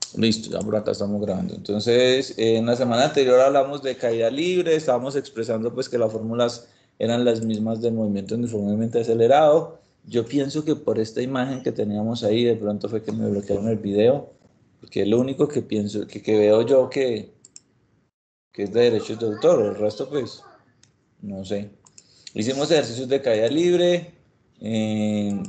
Listo, ya por acá estamos grabando. Entonces, en la semana anterior hablamos de caída libre, estábamos expresando pues que las fórmulas eran las mismas del movimiento uniformemente acelerado. Yo pienso que por esta imagen que teníamos ahí, de pronto fue que me bloquearon el video, porque es lo único que pienso, que veo yo que es de derechos de autor, el resto pues, no sé. Hicimos ejercicios de caída libre, eh,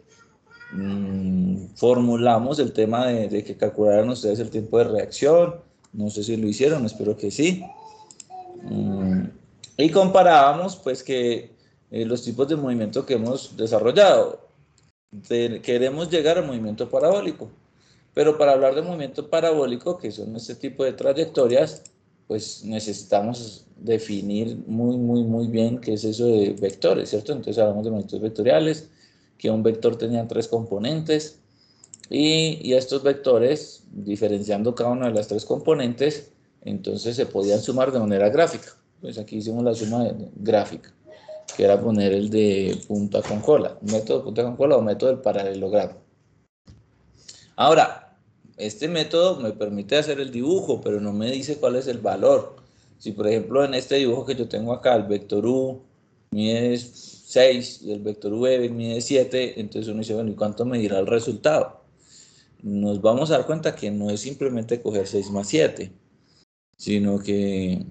formulamos el tema de que calcularan ustedes el tiempo de reacción, no sé si lo hicieron, espero que sí. Mm, y comparábamos pues que los tipos de movimiento que hemos desarrollado. Queremos llegar al movimiento parabólico, pero para hablar de movimiento parabólico, que son este tipo de trayectorias, pues necesitamos definir muy bien qué es eso de vectores, ¿cierto? Entonces hablamos de movimientos vectoriales, que un vector tenía tres componentes, y estos vectores, diferenciando cada una de las tres componentes, entonces se podían sumar de manera gráfica. Pues aquí hicimos la suma gráfica, que era poner el de punta con cola, método de punta con cola o método del paralelogramo. Ahora, este método me permite hacer el dibujo, pero no me dice cuál es el valor. Si por ejemplo en este dibujo que yo tengo acá, el vector U mide 6 y el vector V mide 7, entonces uno dice, bueno, ¿y cuánto me dirá el resultado? Nos vamos a dar cuenta que no es simplemente coger 6 más 7, sino que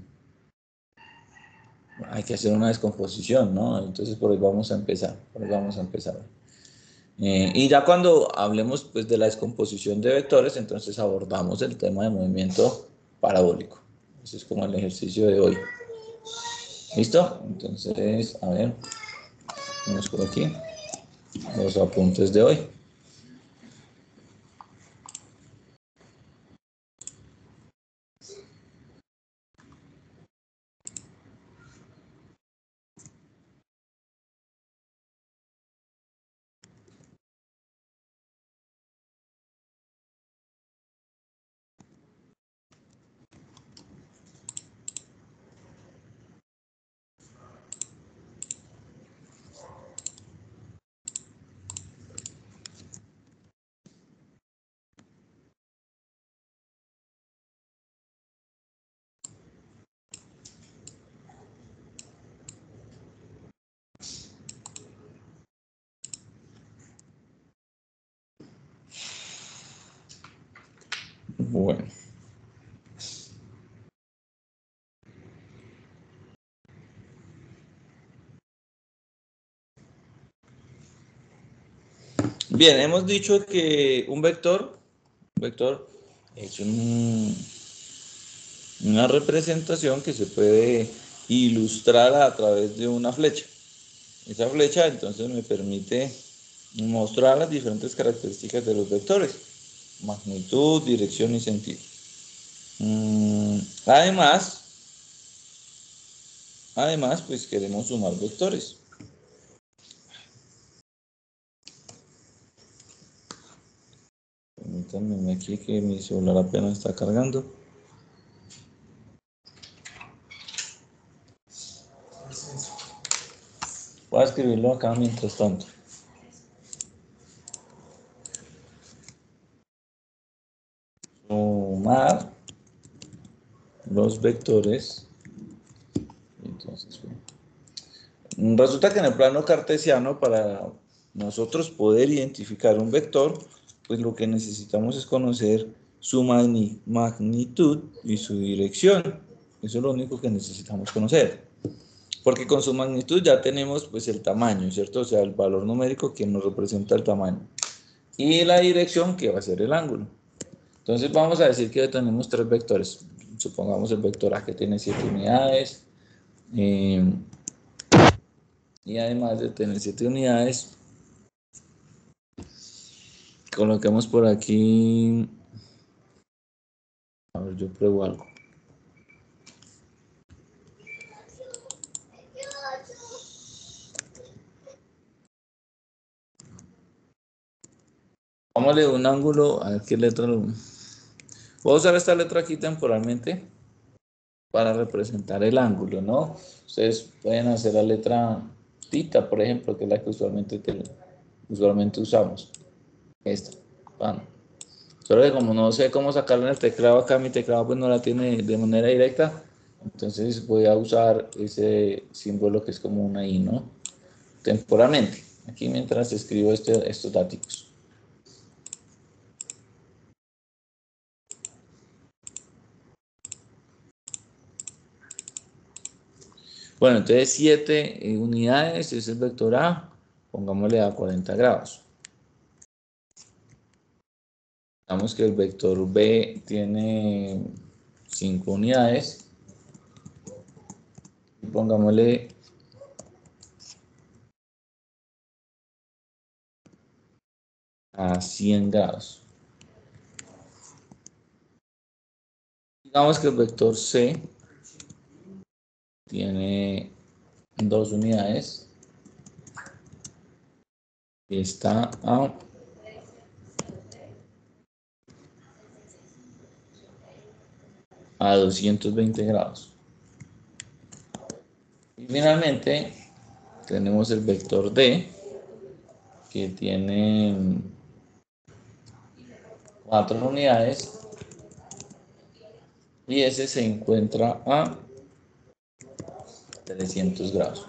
hay que hacer una descomposición, ¿no? Entonces por ahí vamos a empezar, por ahí vamos a empezar. Y ya cuando hablemos pues, de la descomposición de vectores, entonces abordamos el tema de movimiento parabólico. Ese es como el ejercicio de hoy. ¿Listo? Entonces, a ver, vamos por aquí, los apuntes de hoy. Bueno. Bien, hemos dicho que un vector es una representación que se puede ilustrar a través de una flecha. Esa flecha entonces me permite mostrar las diferentes características de los vectores: magnitud, dirección y sentido. Además, pues queremos sumar vectores. Permítanme aquí que mi celular apenas está cargando. Voy a escribirlo acá mientras tanto. Sumar los vectores. Entonces, resulta que en el plano cartesiano, para nosotros poder identificar un vector, pues lo que necesitamos es conocer su magnitud y su dirección. Eso es lo único que necesitamos conocer. Porque con su magnitud ya tenemos pues el tamaño, ¿cierto? O sea, el valor numérico que nos representa el tamaño. Y la dirección que va a ser el ángulo. Entonces vamos a decir que tenemos tres vectores. Supongamos el vector A que tiene 7 unidades. Eh, y además de tener 7 unidades, coloquemos por aquí. A ver, yo pruebo algo. Vámonos un ángulo. A ver qué letra lo. Voy a usar esta letra aquí temporalmente para representar el ángulo, ¿no? Ustedes pueden hacer la letra tita, por ejemplo, que es la que usualmente usamos. Esta. Entonces Solo que como no sé cómo sacarlo en el teclado acá, mi teclado pues no la tiene de manera directa, entonces voy a usar ese símbolo que es como una I, ¿no? Temporalmente, aquí mientras escribo estos datos. Bueno, entonces 7 unidades es el vector A, pongámosle a 40 grados. Digamos que el vector B tiene 5 unidades, y pongámosle a 100 grados. Digamos que el vector C tiene 2 unidades y está a 220 grados. Y finalmente tenemos el vector D, que tiene 4 unidades y ese se encuentra a 300 grados.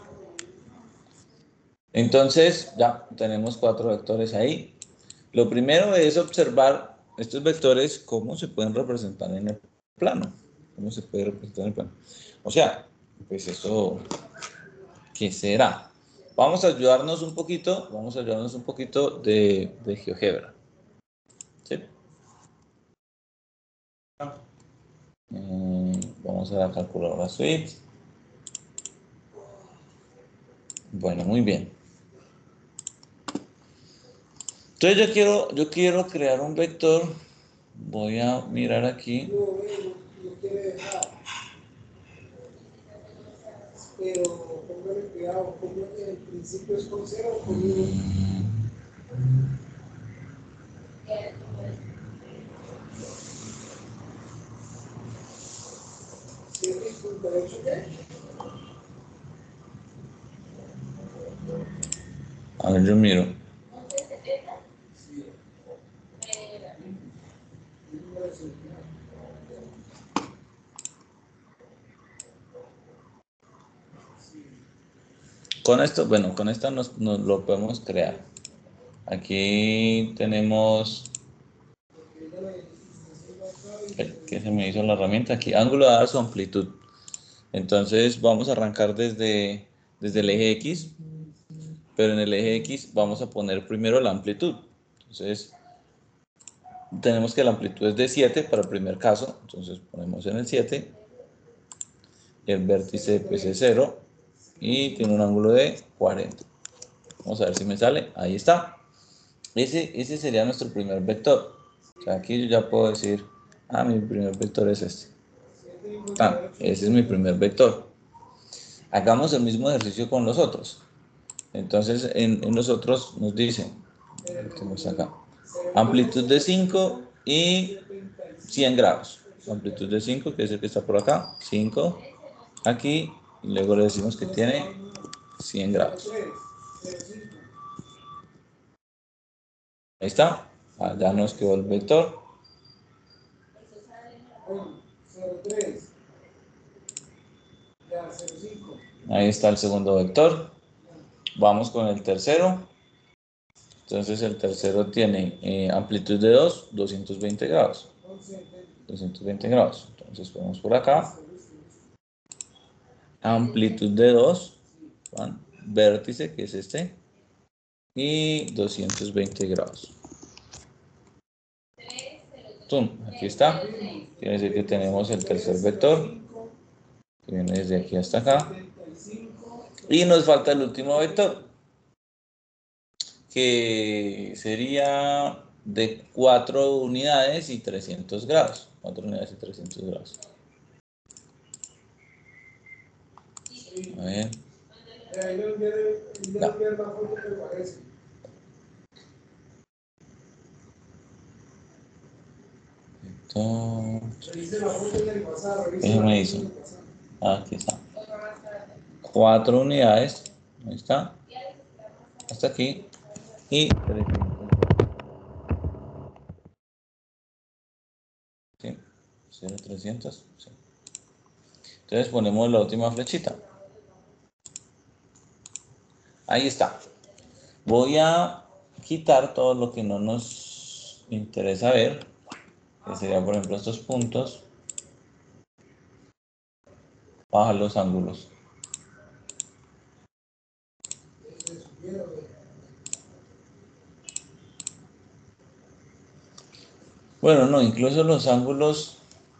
Entonces ya tenemos 4 vectores ahí. Lo primero es observar estos vectores, cómo se pueden representar en el plano. ¿Cómo se puede representar en el plano? O sea, pues eso, ¿qué será? Vamos a ayudarnos un poquito de GeoGebra. ¿Sí? Vamos a la calculadora Suite. Bueno, muy bien. Entonces yo quiero crear un vector. Voy a mirar aquí. Pero póngale cuidado, como el principio es con cero o con uno. A ver, yo miro. Con esto, bueno, con esta nos lo podemos crear. Aquí tenemos, ¿qué se me hizo la herramienta? Aquí, ángulo dada su amplitud. Entonces vamos a arrancar desde el eje X, pero en el eje X vamos a poner primero la amplitud. Entonces tenemos que la amplitud es de 7 para el primer caso, entonces ponemos en el 7, el vértice pues es 0 y tiene un ángulo de 40. Vamos a ver si me sale, ahí está. Ese sería nuestro primer vector. O sea, aquí yo ya puedo decir, mi primer vector es este. Ese es mi primer vector. Hagamos el mismo ejercicio con los otros. Entonces, en los otros nos dicen, tenemos acá, amplitud de 5 y 100 grados. Amplitud de 5, que es el que está por acá, 5 aquí, y luego le decimos que tiene 100 grados. Ahí está, ya nos quedó el vector. Ahí está el segundo vector. Vamos con el tercero. Entonces el tercero tiene amplitud de 2, 220 grados. 220 grados. Entonces ponemos por acá. Amplitud de 2. Vértice, que es este. Y 220 grados. ¡Tum! Aquí está. Quiere decir que tenemos el tercer vector, que viene desde aquí hasta acá. Y nos falta el último vector, que sería de 4 unidades y 300 grados. 4 unidades y 300 grados. A ver. ¿Qué me hizo? Aquí está. 4 unidades. Ahí está. Hasta aquí. Y 300. ¿Era 300? Sí. Entonces ponemos la última flechita. Ahí está. Voy a quitar todo lo que no nos interesa ver, que sería por ejemplo estos puntos, bajar los ángulos. Bueno, no, incluso los ángulos,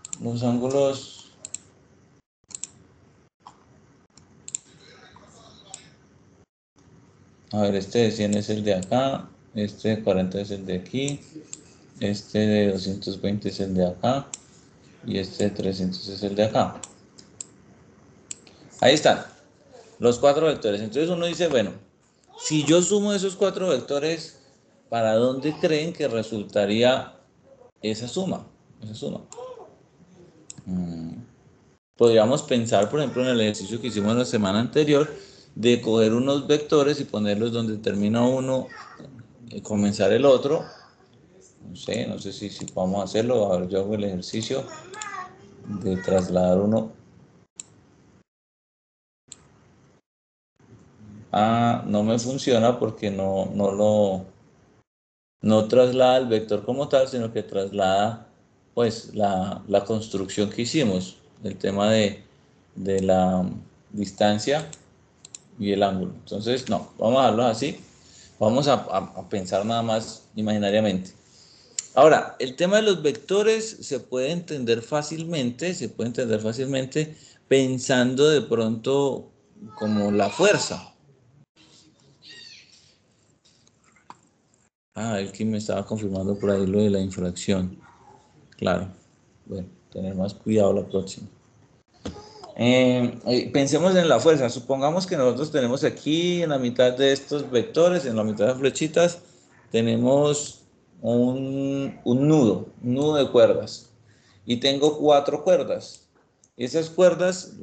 a ver, este de 100 es el de acá, este de 40 es el de aquí, este de 220 es el de acá, y este de 300 es el de acá. Ahí están, los 4 vectores. Entonces uno dice, bueno, si yo sumo esos 4 vectores, ¿para dónde creen que resultaría esa suma? Podríamos pensar, por ejemplo, en el ejercicio que hicimos la semana anterior, de coger unos vectores y ponerlos donde termina uno y comenzar el otro. No sé si podemos hacerlo. A ver, yo hago el ejercicio de trasladar uno. Ah, no me funciona porque no traslada el vector como tal, sino que traslada pues la construcción que hicimos, el tema de la distancia y el ángulo. Entonces, no, vamos a dejarlo así. Vamos a pensar nada más imaginariamente. Ahora, el tema de los vectores se puede entender fácilmente pensando de pronto como la fuerza. Ah, el que me estaba confirmando por ahí lo de la infracción. Claro. Bueno, tener más cuidado la próxima. Pensemos en la fuerza. Supongamos que nosotros tenemos aquí en la mitad de estos vectores, en la mitad de las flechitas, tenemos un nudo de cuerdas. Y tengo 4 cuerdas. Y esas cuerdas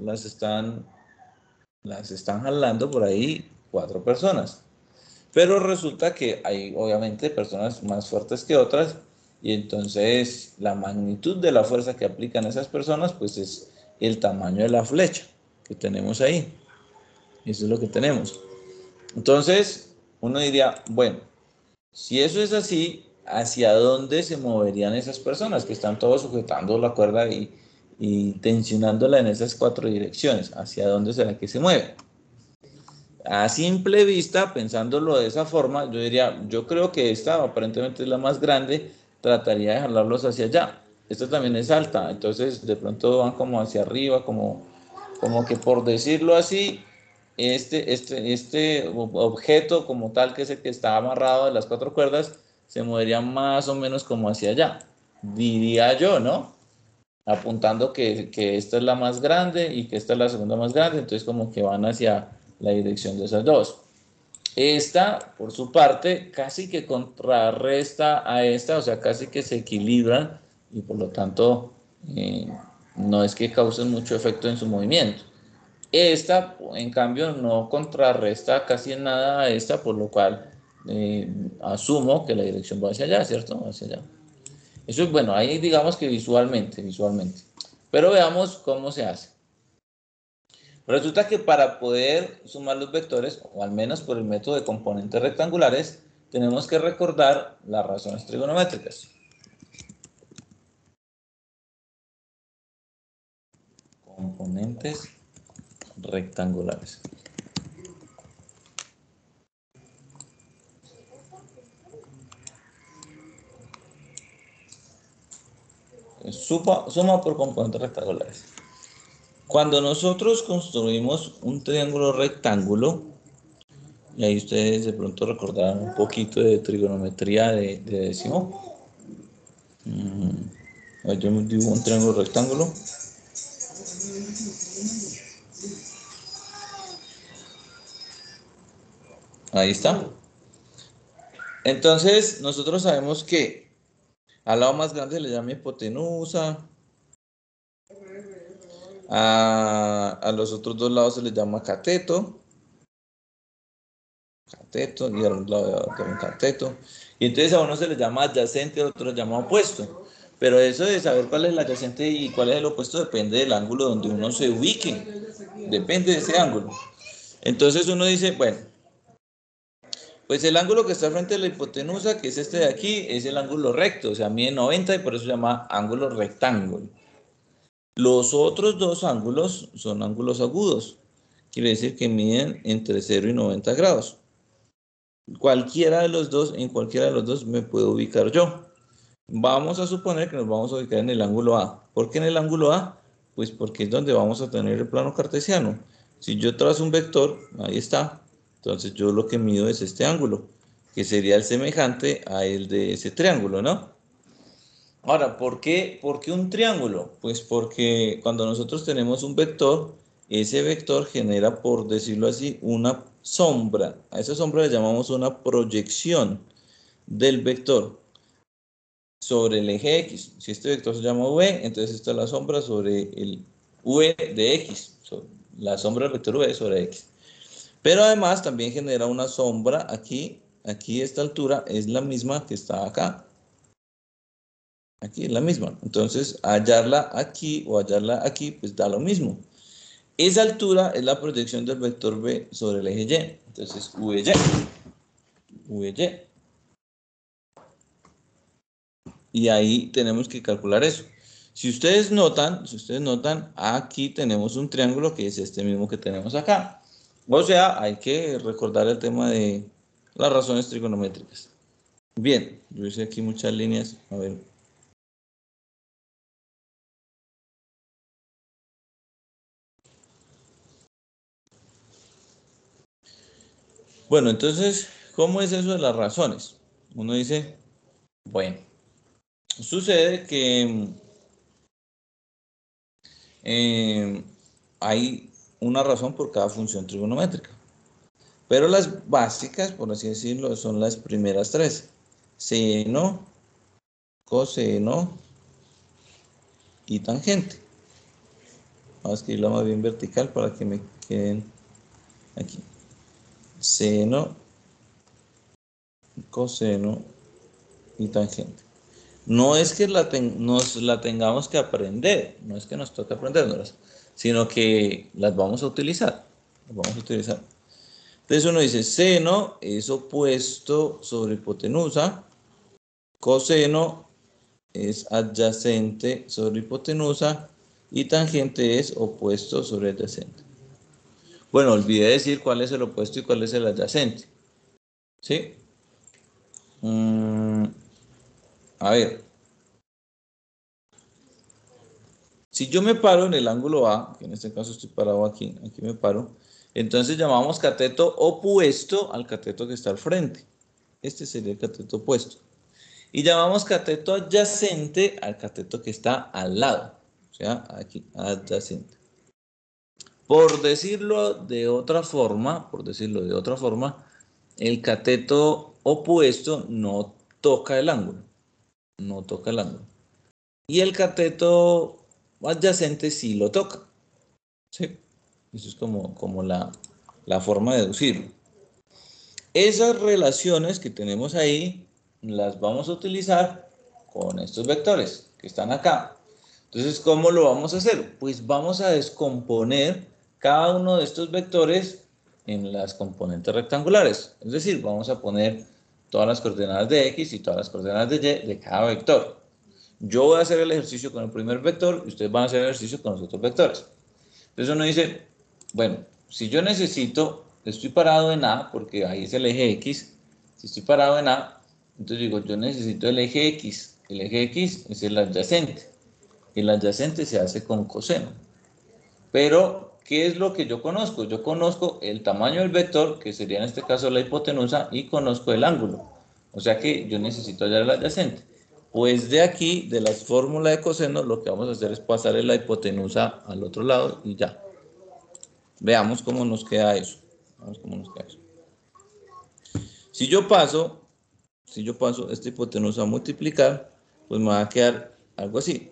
las están jalando por ahí 4 personas. Pero resulta que hay obviamente personas más fuertes que otras y entonces la magnitud de la fuerza que aplican esas personas pues es el tamaño de la flecha que tenemos ahí. Eso es lo que tenemos. Entonces uno diría, bueno, si eso es así, ¿hacia dónde se moverían esas personas que están todos sujetando la cuerda y tensionándola en esas 4 direcciones? ¿Hacia dónde será que se mueve? A simple vista, pensándolo de esa forma, yo diría, yo creo que esta aparentemente es la más grande, trataría de jalarlos hacia allá. Esta también es alta, entonces de pronto van como hacia arriba, como que por decirlo así, este objeto como tal, que es el que está amarrado de las 4 cuerdas, se movería más o menos como hacia allá, diría yo, ¿no? Apuntando que esta es la más grande y que esta es la segunda más grande, entonces como que van hacia la dirección de esas dos. Esta, por su parte, casi que contrarresta a esta, o sea, casi que se equilibran y por lo tanto no es que causen mucho efecto en su movimiento. Esta, en cambio, no contrarresta casi en nada a esta, por lo cual asumo que la dirección va hacia allá, ¿cierto? Hacia allá. Eso es bueno, ahí digamos que visualmente. Pero veamos cómo se hace. Resulta que para poder sumar los vectores, o al menos por el método de componentes rectangulares, tenemos que recordar las razones trigonométricas. Componentes rectangulares. Suma por componentes rectangulares. Cuando nosotros construimos un triángulo rectángulo, y ahí ustedes de pronto recordarán un poquito de trigonometría de décimo. Yo dibujo un triángulo rectángulo. Ahí está. Entonces, nosotros sabemos que al lado más grande se le llama hipotenusa, a los otros dos lados se les llama cateto, y al lado de otro cateto. Y entonces a uno se le llama adyacente, a otro se llama opuesto. Pero eso de saber cuál es el adyacente y cuál es el opuesto depende del ángulo donde uno se ubique. Depende de ese ángulo. Entonces uno dice, bueno, pues el ángulo que está frente a la hipotenusa, que es este de aquí, es el ángulo recto, o sea, mide 90 y por eso se llama ángulo rectángulo. Los otros dos ángulos son ángulos agudos. Quiere decir que miden entre 0 y 90 grados. Cualquiera de los dos, en cualquiera de los dos me puedo ubicar yo. Vamos a suponer que nos vamos a ubicar en el ángulo A. ¿Por qué en el ángulo A? Pues porque es donde vamos a tener el plano cartesiano. Si yo trazo un vector, ahí está. Entonces yo lo que mido es este ángulo, que sería el semejante a el de ese triángulo, ¿no? Ahora, ¿por qué un triángulo? Pues porque cuando nosotros tenemos un vector, ese vector genera, por decirlo así, una sombra. A esa sombra le llamamos una proyección del vector sobre el eje X. Si este vector se llama V, entonces esta es la sombra sobre el V de X, la sombra del vector V sobre X. Pero además también genera una sombra aquí, aquí esta altura es la misma que está acá. Aquí es la misma. Entonces, hallarla aquí o hallarla aquí, pues da lo mismo. Esa altura es la proyección del vector V sobre el eje Y. Entonces, VY. VY. Y ahí tenemos que calcular eso. Si ustedes notan, aquí tenemos un triángulo que es este mismo que tenemos acá. O sea, hay que recordar el tema de las razones trigonométricas. Bien, yo hice aquí muchas líneas. A ver. Bueno, entonces, ¿cómo es eso de las razones? Uno dice, bueno, sucede que eh, hay una razón por cada función trigonométrica. Pero las básicas, por así decirlo, son las primeras tres. Seno, coseno y tangente. Vamos a escribirla más bien vertical para que me queden aquí. Seno, coseno y tangente. No es que nos la tengamos que aprender, no es que nos toque aprendernos, sino que las vamos a utilizar. Las vamos a utilizar. Entonces uno dice, seno es opuesto sobre hipotenusa, coseno es adyacente sobre hipotenusa y tangente es opuesto sobre adyacente. Bueno, olvidé decir cuál es el opuesto y cuál es el adyacente. ¿Sí? A ver, si yo me paro en el ángulo A, que en este caso estoy parado aquí, aquí me paro, entonces llamamos cateto opuesto al cateto que está al frente. Este sería el cateto opuesto. Y llamamos cateto adyacente al cateto que está al lado. O sea, aquí, adyacente. Por decirlo de otra forma, el cateto opuesto no toca el ángulo. No toca el ángulo. Y el cateto adyacente sí lo toca. ¿Sí? Eso es como la forma de deducirlo. Esas relaciones que tenemos ahí las vamos a utilizar con estos vectores que están acá. Entonces, ¿cómo lo vamos a hacer? Pues vamos a descomponer cada uno de estos vectores en las componentes rectangulares. Es decir, vamos a poner todas las coordenadas de X y todas las coordenadas de Y de cada vector. Yo voy a hacer el ejercicio con el primer vector y ustedes van a hacer el ejercicio con los otros vectores. Entonces uno dice, bueno, si yo necesito, estoy parado en A, porque ahí es el eje X, si estoy parado en A, entonces digo, yo necesito el eje X. El eje X es el adyacente. El adyacente se hace con coseno. Pero, ¿qué es lo que yo conozco? Yo conozco el tamaño del vector, que sería en este caso la hipotenusa, y conozco el ángulo. O sea que yo necesito hallar el adyacente. Pues de aquí, de la fórmula de coseno, lo que vamos a hacer es pasarle la hipotenusa al otro lado y ya. Veamos cómo nos queda eso. Veamos cómo nos queda eso. Si yo paso esta hipotenusa a multiplicar, pues me va a quedar algo así.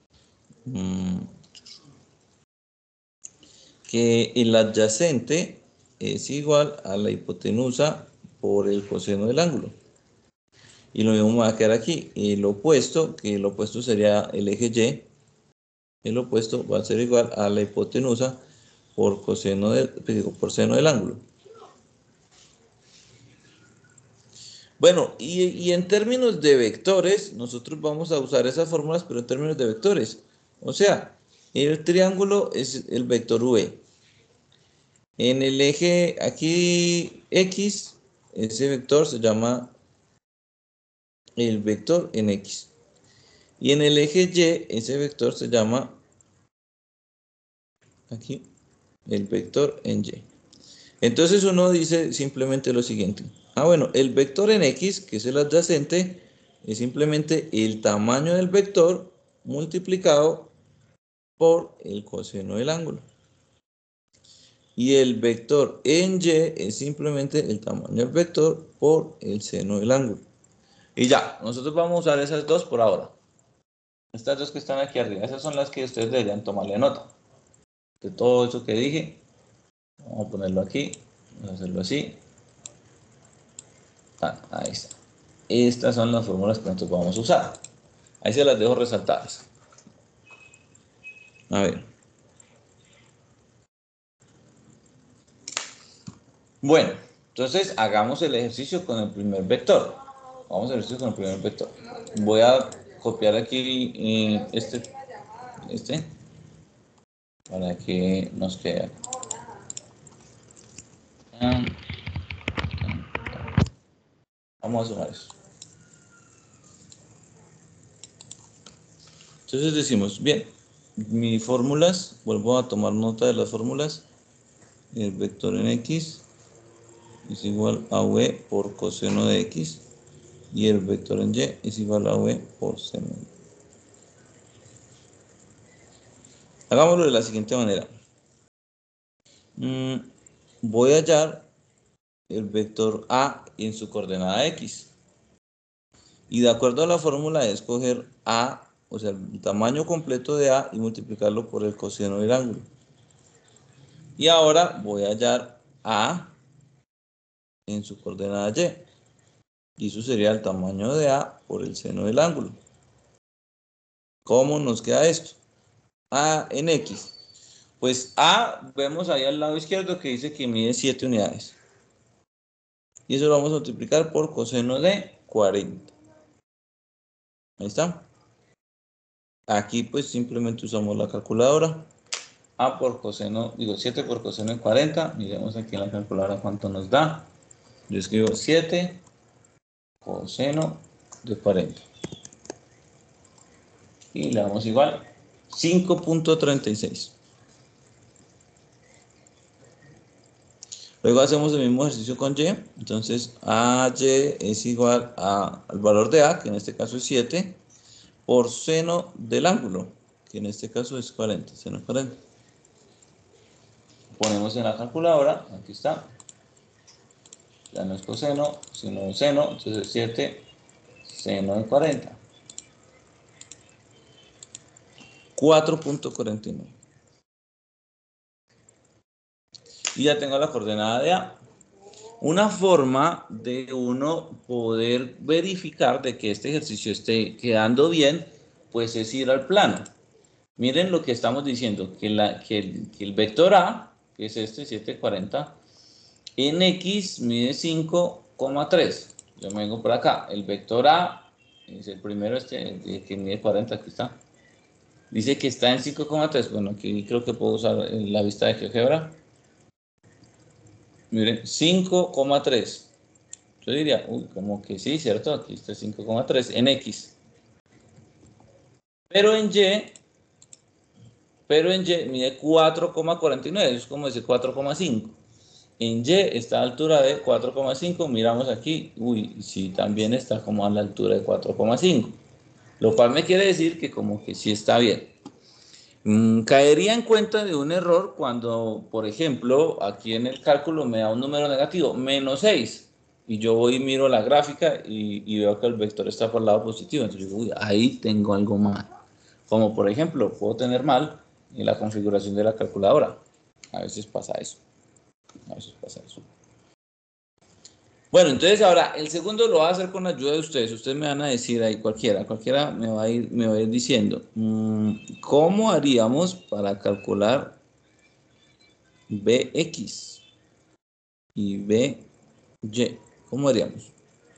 Que el adyacente es igual a la hipotenusa por el coseno del ángulo. Y lo mismo me va a quedar aquí. El opuesto, que el opuesto sería el eje Y, el opuesto va a ser igual a la hipotenusa por coseno por seno del ángulo. Bueno, y en términos de vectores, nosotros vamos a usar esas fórmulas, pero en términos de vectores. O sea, el triángulo es el vector V. En el eje aquí X, ese vector se llama el vector en X. Y en el eje Y, ese vector se llama aquí el vector en Y. Entonces uno dice simplemente lo siguiente. Bueno, el vector en X, que es el adyacente, es simplemente el tamaño del vector multiplicado por el coseno del ángulo. Y el vector en Y es simplemente el tamaño del vector por el seno del ángulo. Y ya, nosotros vamos a usar esas dos por ahora. Estas dos que están aquí arriba, esas son las que ustedes deberían tomarle nota. De todo eso que dije, vamos a ponerlo aquí, vamos a hacerlo así. Ahí está. Estas son las fórmulas que nosotros vamos a usar. Ahí se las dejo resaltadas. A ver. Bueno, entonces hagamos el ejercicio con el primer vector. Vamos a ejercicio con el primer vector. Voy a copiar aquí este, para que nos quede. Vamos a sumar eso. Entonces decimos, bien, mis fórmulas, vuelvo a tomar nota de las fórmulas. El vector en X es igual a V por coseno de X. Y el vector en Y es igual a V por seno. Hagámoslo de la siguiente manera. Voy a hallar el vector A en su coordenada X. Y de acuerdo a la fórmula de escoger A, o sea, el tamaño completo de A y multiplicarlo por el coseno del ángulo. Y ahora voy a hallar A en su coordenada Y. Y eso sería el tamaño de A por el seno del ángulo. ¿Cómo nos queda esto? A en X. Pues A, vemos ahí al lado izquierdo que dice que mide 7 unidades. Y eso lo vamos a multiplicar por coseno de 40. Ahí está. Aquí pues simplemente usamos la calculadora. A por coseno, 7 por coseno de 40. Miremos aquí en la calculadora cuánto nos da. Yo escribo 7 coseno de 40. Y le damos igual 5.36. Luego hacemos el mismo ejercicio con Y. Entonces AY es igual al valor de A, que en este caso es 7, por seno del ángulo, que en este caso es 40, seno 40. Ponemos en la calculadora, aquí está. Ya no es coseno, sino seno, entonces 7 seno de 40. 4.49. Y ya tengo la coordenada de A. Una forma de uno poder verificar de que este ejercicio esté quedando bien, pues es ir al plano. Miren lo que estamos diciendo, que el vector A, que es este 740, en X mide 5,3. Yo me vengo por acá. El vector A es el primero, que mide 40, aquí está. Dice que está en 5,3. Bueno, aquí creo que puedo usar la vista de GeoGebra. Miren, 5,3. Yo diría, como que sí, ¿cierto? Aquí está 5,3 en X. Pero en Y mide 4,49. Es como decir 4,5. En Y está a altura de 4,5. Miramos aquí. Sí, también está como a la altura de 4,5. Lo cual me quiere decir que como que sí está bien. Caería en cuenta de un error cuando, por ejemplo, aquí en el cálculo me da un número negativo, -6. Y yo voy y miro la gráfica y veo que el vector está por el lado positivo. Entonces digo, ahí tengo algo mal. Como por ejemplo, puedo tener mal en la configuración de la calculadora. A veces pasa eso. A veces pasa eso. Bueno, entonces ahora el segundo lo voy a hacer con la ayuda de ustedes. Ustedes me van a decir ahí cualquiera me va a ir diciendo. ¿Cómo haríamos para calcular Bx y By? ¿Cómo haríamos?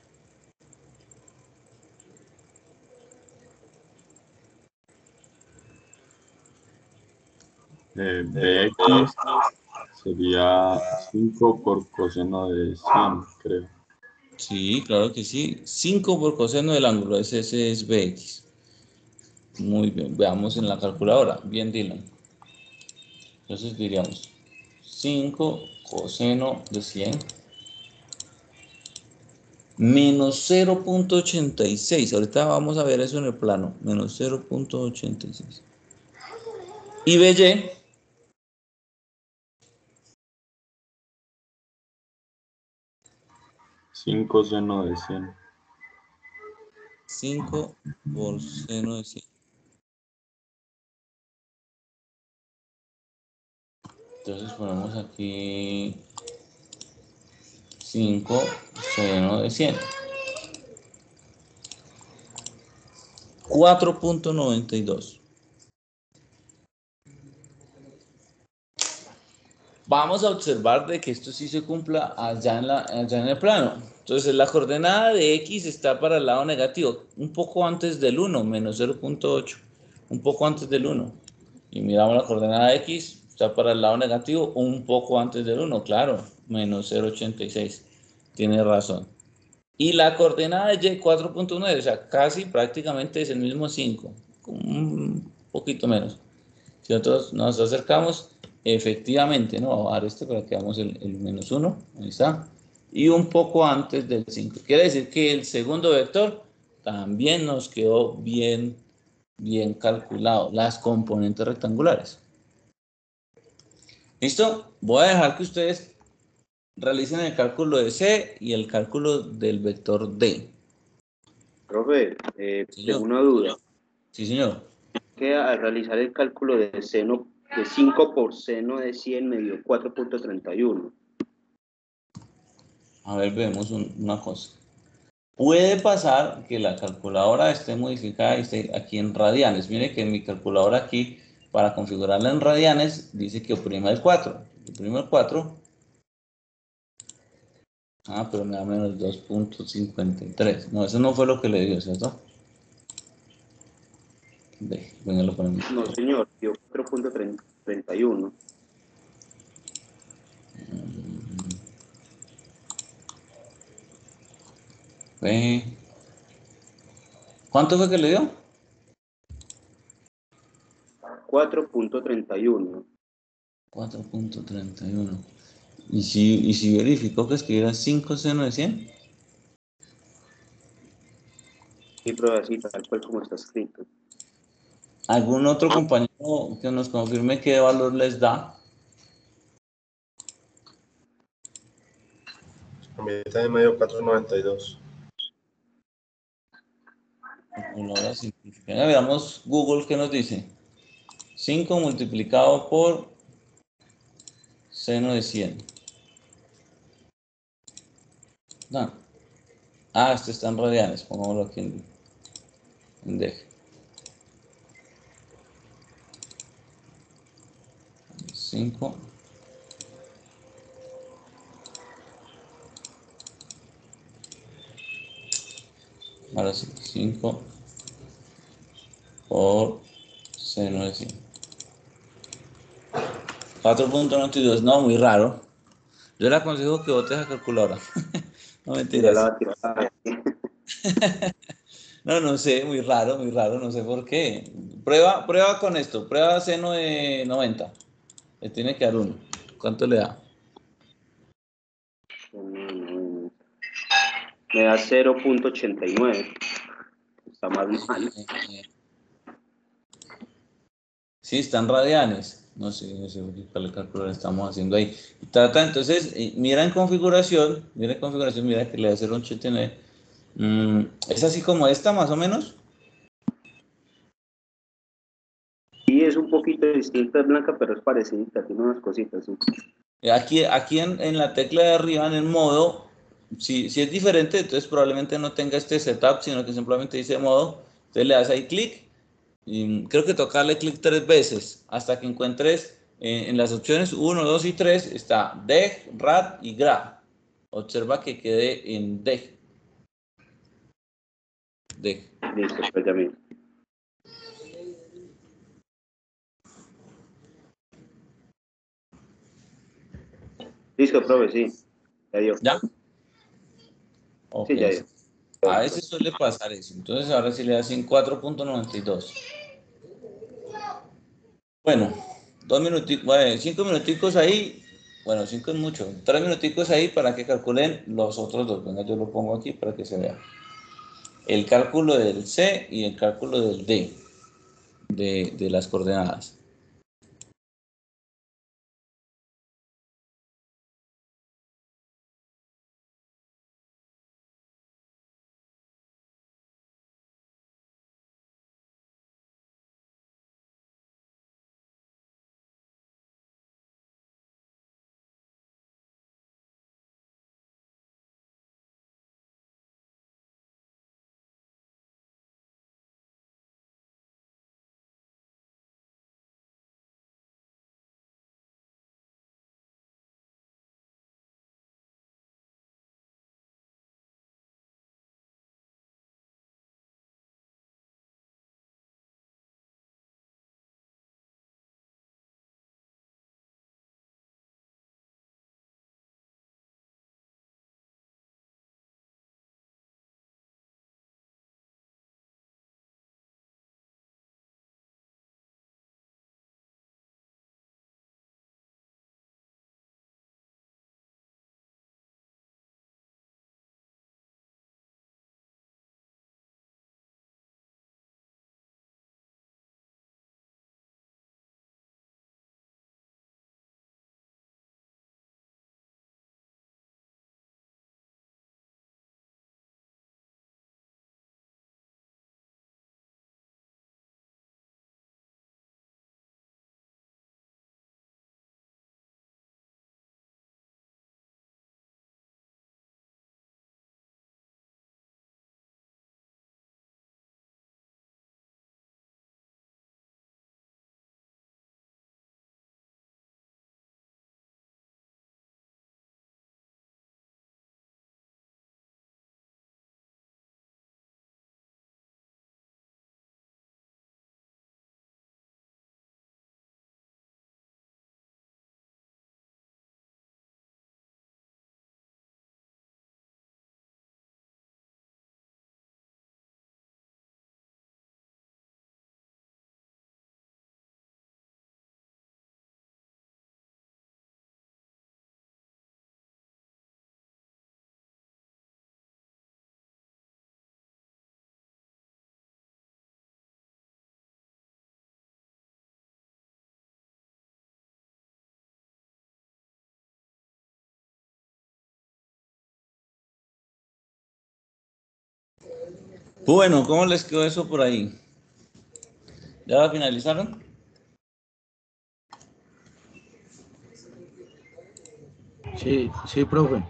Bx sería 5 por coseno de 100, creo. Sí, claro que sí. 5 por coseno del ángulo. Ese es Bx. Muy bien. Veamos en la calculadora. Bien, Dylan. Entonces diríamos 5 coseno de 100 menos 0,86. Ahorita vamos a ver eso en el plano. Menos 0,86. Y By, 5 seno de 100. 5 por seno de 100. Entonces ponemos aquí 5 seno de 100. 4,92. Vamos a observar de que esto sí se cumpla allá en el plano. Entonces la coordenada de x está para el lado negativo, un poco antes del 1, menos 0,8, un poco antes del 1. Y miramos la coordenada de x, está para el lado negativo, un poco antes del 1, claro, menos 0,86. Tiene razón. Y la coordenada de y, 4,9, o sea, casi prácticamente es el mismo 5, un poquito menos. Si nosotros nos acercamos, efectivamente, ¿no? Vamos a dar este para que hagamos el menos 1, ahí está. Y un poco antes del 5. Quiere decir que el segundo vector también nos quedó bien calculado, las componentes rectangulares. ¿Listo? Voy a dejar que ustedes realicen el cálculo de C y el cálculo del vector D. Profe, tengo Señor. una duda. Sí, señor. Que al realizar el cálculo de seno de 5 por seno de 100 me dio 4,31. A ver, vemos una cosa. Puede pasar que la calculadora esté modificada y esté aquí en radianes. Mire que mi calculadora aquí, para configurarla en radianes, dice que oprima el 4. Oprimo el 4. Ah, pero me da menos 2,53. No, eso no fue lo que le dio, ¿cierto? Venga, lo ponemos. No, señor, dio 4,31. Ve. ¿Cuánto fue que le dio? 4,31. 4,31. ¿Y si verificó que escribiera 5 seno de 100? Y prueba así, tal cual como está escrito. ¿Algún otro compañero que nos confirme qué valor les da? A mí también me dio 4,92. Calculadora simplificada. Veamos Google qué nos dice. 5 multiplicado por seno de 100. No. Ah, este está en radianes. Pongámoslo aquí en D. 5. Ahora sí, 5 por seno de 100. 4,92. No, muy raro. Yo le aconsejo que bote esa calculadora. No Y ya la mentiras. va a tirar. No, no sé, muy raro, no sé por qué. Prueba con esto. Prueba seno de 90. Le tiene que dar 1. ¿Cuánto le da? Me da 0,89. Está más mal. Sí, están radianes. No sé cuál calculador estamos haciendo ahí. Trata, entonces, mira en configuración, mira que le va a hacer un 89. Es así como esta, más o menos. Sí, es un poquito distinta, es blanca, pero es parecida, tiene unas cositas. ¿Sí? Aquí en la tecla de arriba, en el modo, si es diferente, entonces probablemente no tenga este setup, sino que simplemente dice modo. Entonces le das ahí clic. Y creo que toca darle clic 3 veces hasta que encuentres en las opciones 1, 2 y 3 está deg, rat y gra. Observa que quede en deg. Deg. Listo, pues ya mismo. Listo, profe, sí. Ya dio. ¿Ya? Ok. Sí, ya dio. A veces suele pasar eso. Entonces ahora sí le das en 4.92. Bueno, 2 minuticos, bueno, 5 minuticos ahí. Bueno, 5 es mucho. 3 minuticos ahí para que calculen los otros dos. Venga, yo lo pongo aquí para que se vea. El cálculo del C y el cálculo del D de las coordenadas. Bueno, ¿cómo les quedó eso por ahí? ¿Ya finalizaron? Sí, sí, profe.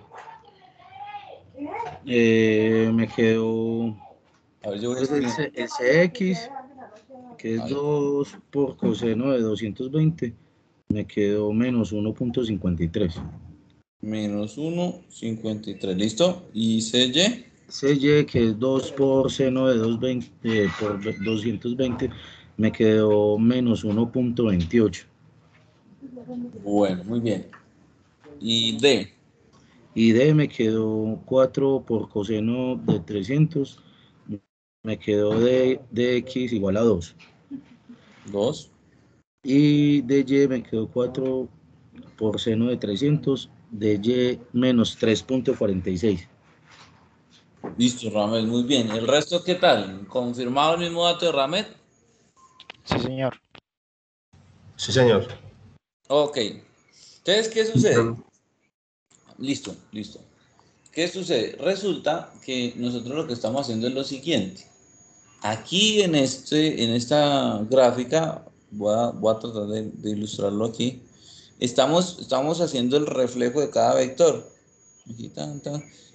Me quedó A ver, yo voy a pues escribir. el CX, que A es ver, 2 por coseno de 220, me quedó menos 1.53. menos 1,53. ¿Listo? Y CY. CY, que es 2 por seno de 220, por 220, me quedó menos 1.28. Bueno, muy bien. Y D. Y D me quedó 4 por coseno de 300, me quedó dx igual a 2. 2. Y dy me quedó 4 por seno de 300, dy menos 3.46. Listo, Ramet, muy bien. ¿El resto qué tal? ¿Confirmado el mismo dato de Ramet? Sí, señor. Sí, señor. Ok. Entonces, ¿qué sucede? Listo, listo. ¿Qué sucede? Resulta que nosotros lo que estamos haciendo es lo siguiente. Aquí en esta gráfica, voy a tratar de ilustrarlo aquí. Estamos haciendo el reflejo de cada vector. Aquí, tan, tan.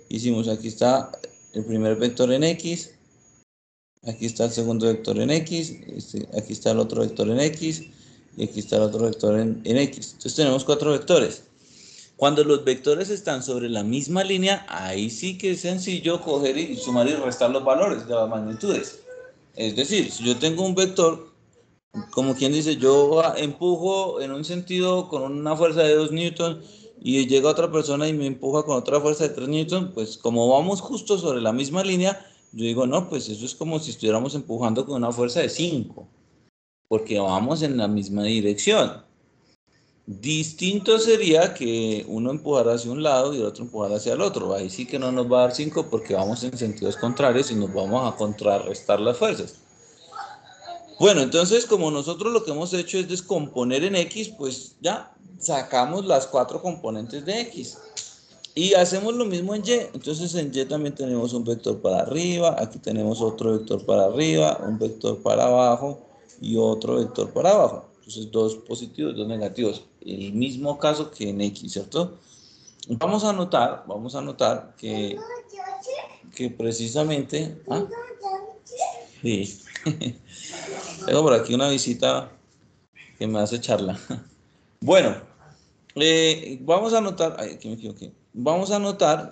hicimos, aquí está el primer vector en X, aquí está el segundo vector en X, aquí está el otro vector en X, y aquí está el otro vector en X. Entonces tenemos 4 vectores. Cuando los vectores están sobre la misma línea, ahí sí que es sencillo coger y sumar y restar los valores de las magnitudes. Es decir, si yo tengo un vector, como quien dice, yo empujo en un sentido con una fuerza de 2 newton y llega otra persona y me empuja con otra fuerza de 3 newton, pues como vamos justo sobre la misma línea, yo digo, no, pues eso es como si estuviéramos empujando con una fuerza de 5, porque vamos en la misma dirección. Distinto sería que uno empujara hacia un lado y el otro empujara hacia el otro. Ahí sí que no nos va a dar 5 porque vamos en sentidos contrarios y nos vamos a contrarrestar las fuerzas. Bueno, entonces como nosotros lo que hemos hecho es descomponer en X, pues ya sacamos las 4 componentes de X. Y hacemos lo mismo en Y. Entonces en Y también tenemos un vector para arriba, aquí tenemos otro vector para arriba, un vector para abajo y otro vector para abajo. Entonces 2 positivos, 2 negativos. El mismo caso que en X, ¿cierto? Vamos a notar que precisamente... ¿ah? Sí. Tengo por aquí una visita que me hace charla. Bueno, vamos a notar... Ay, aquí me equivoqué. Vamos a notar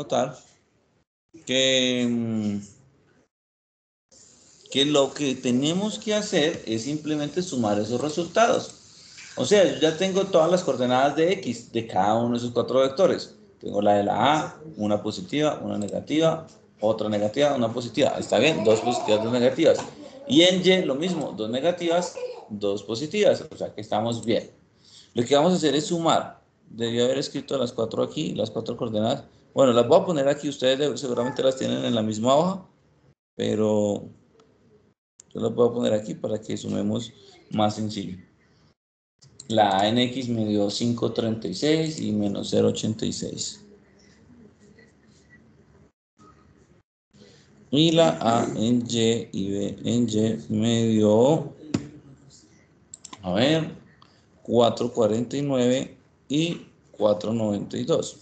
que lo que tenemos que hacer es simplemente sumar esos resultados. O sea, yo ya tengo todas las coordenadas de X de cada uno de esos 4 vectores. Tengo la de la A, una positiva, una negativa, otra negativa, una positiva. Está bien, 2 positivas, 2 negativas. Y en Y lo mismo, 2 negativas, 2 positivas. O sea que estamos bien. Lo que vamos a hacer es sumar. Debí haber escrito las 4 aquí, las 4 coordenadas. Bueno, las voy a poner aquí. Ustedes seguramente las tienen en la misma hoja, pero yo las voy a poner aquí para que sumemos más sencillo. La A en X me dio 5,36 y menos 0,86. Y la A en Y y B en Y me dio, a ver, 4,49 y 4,92.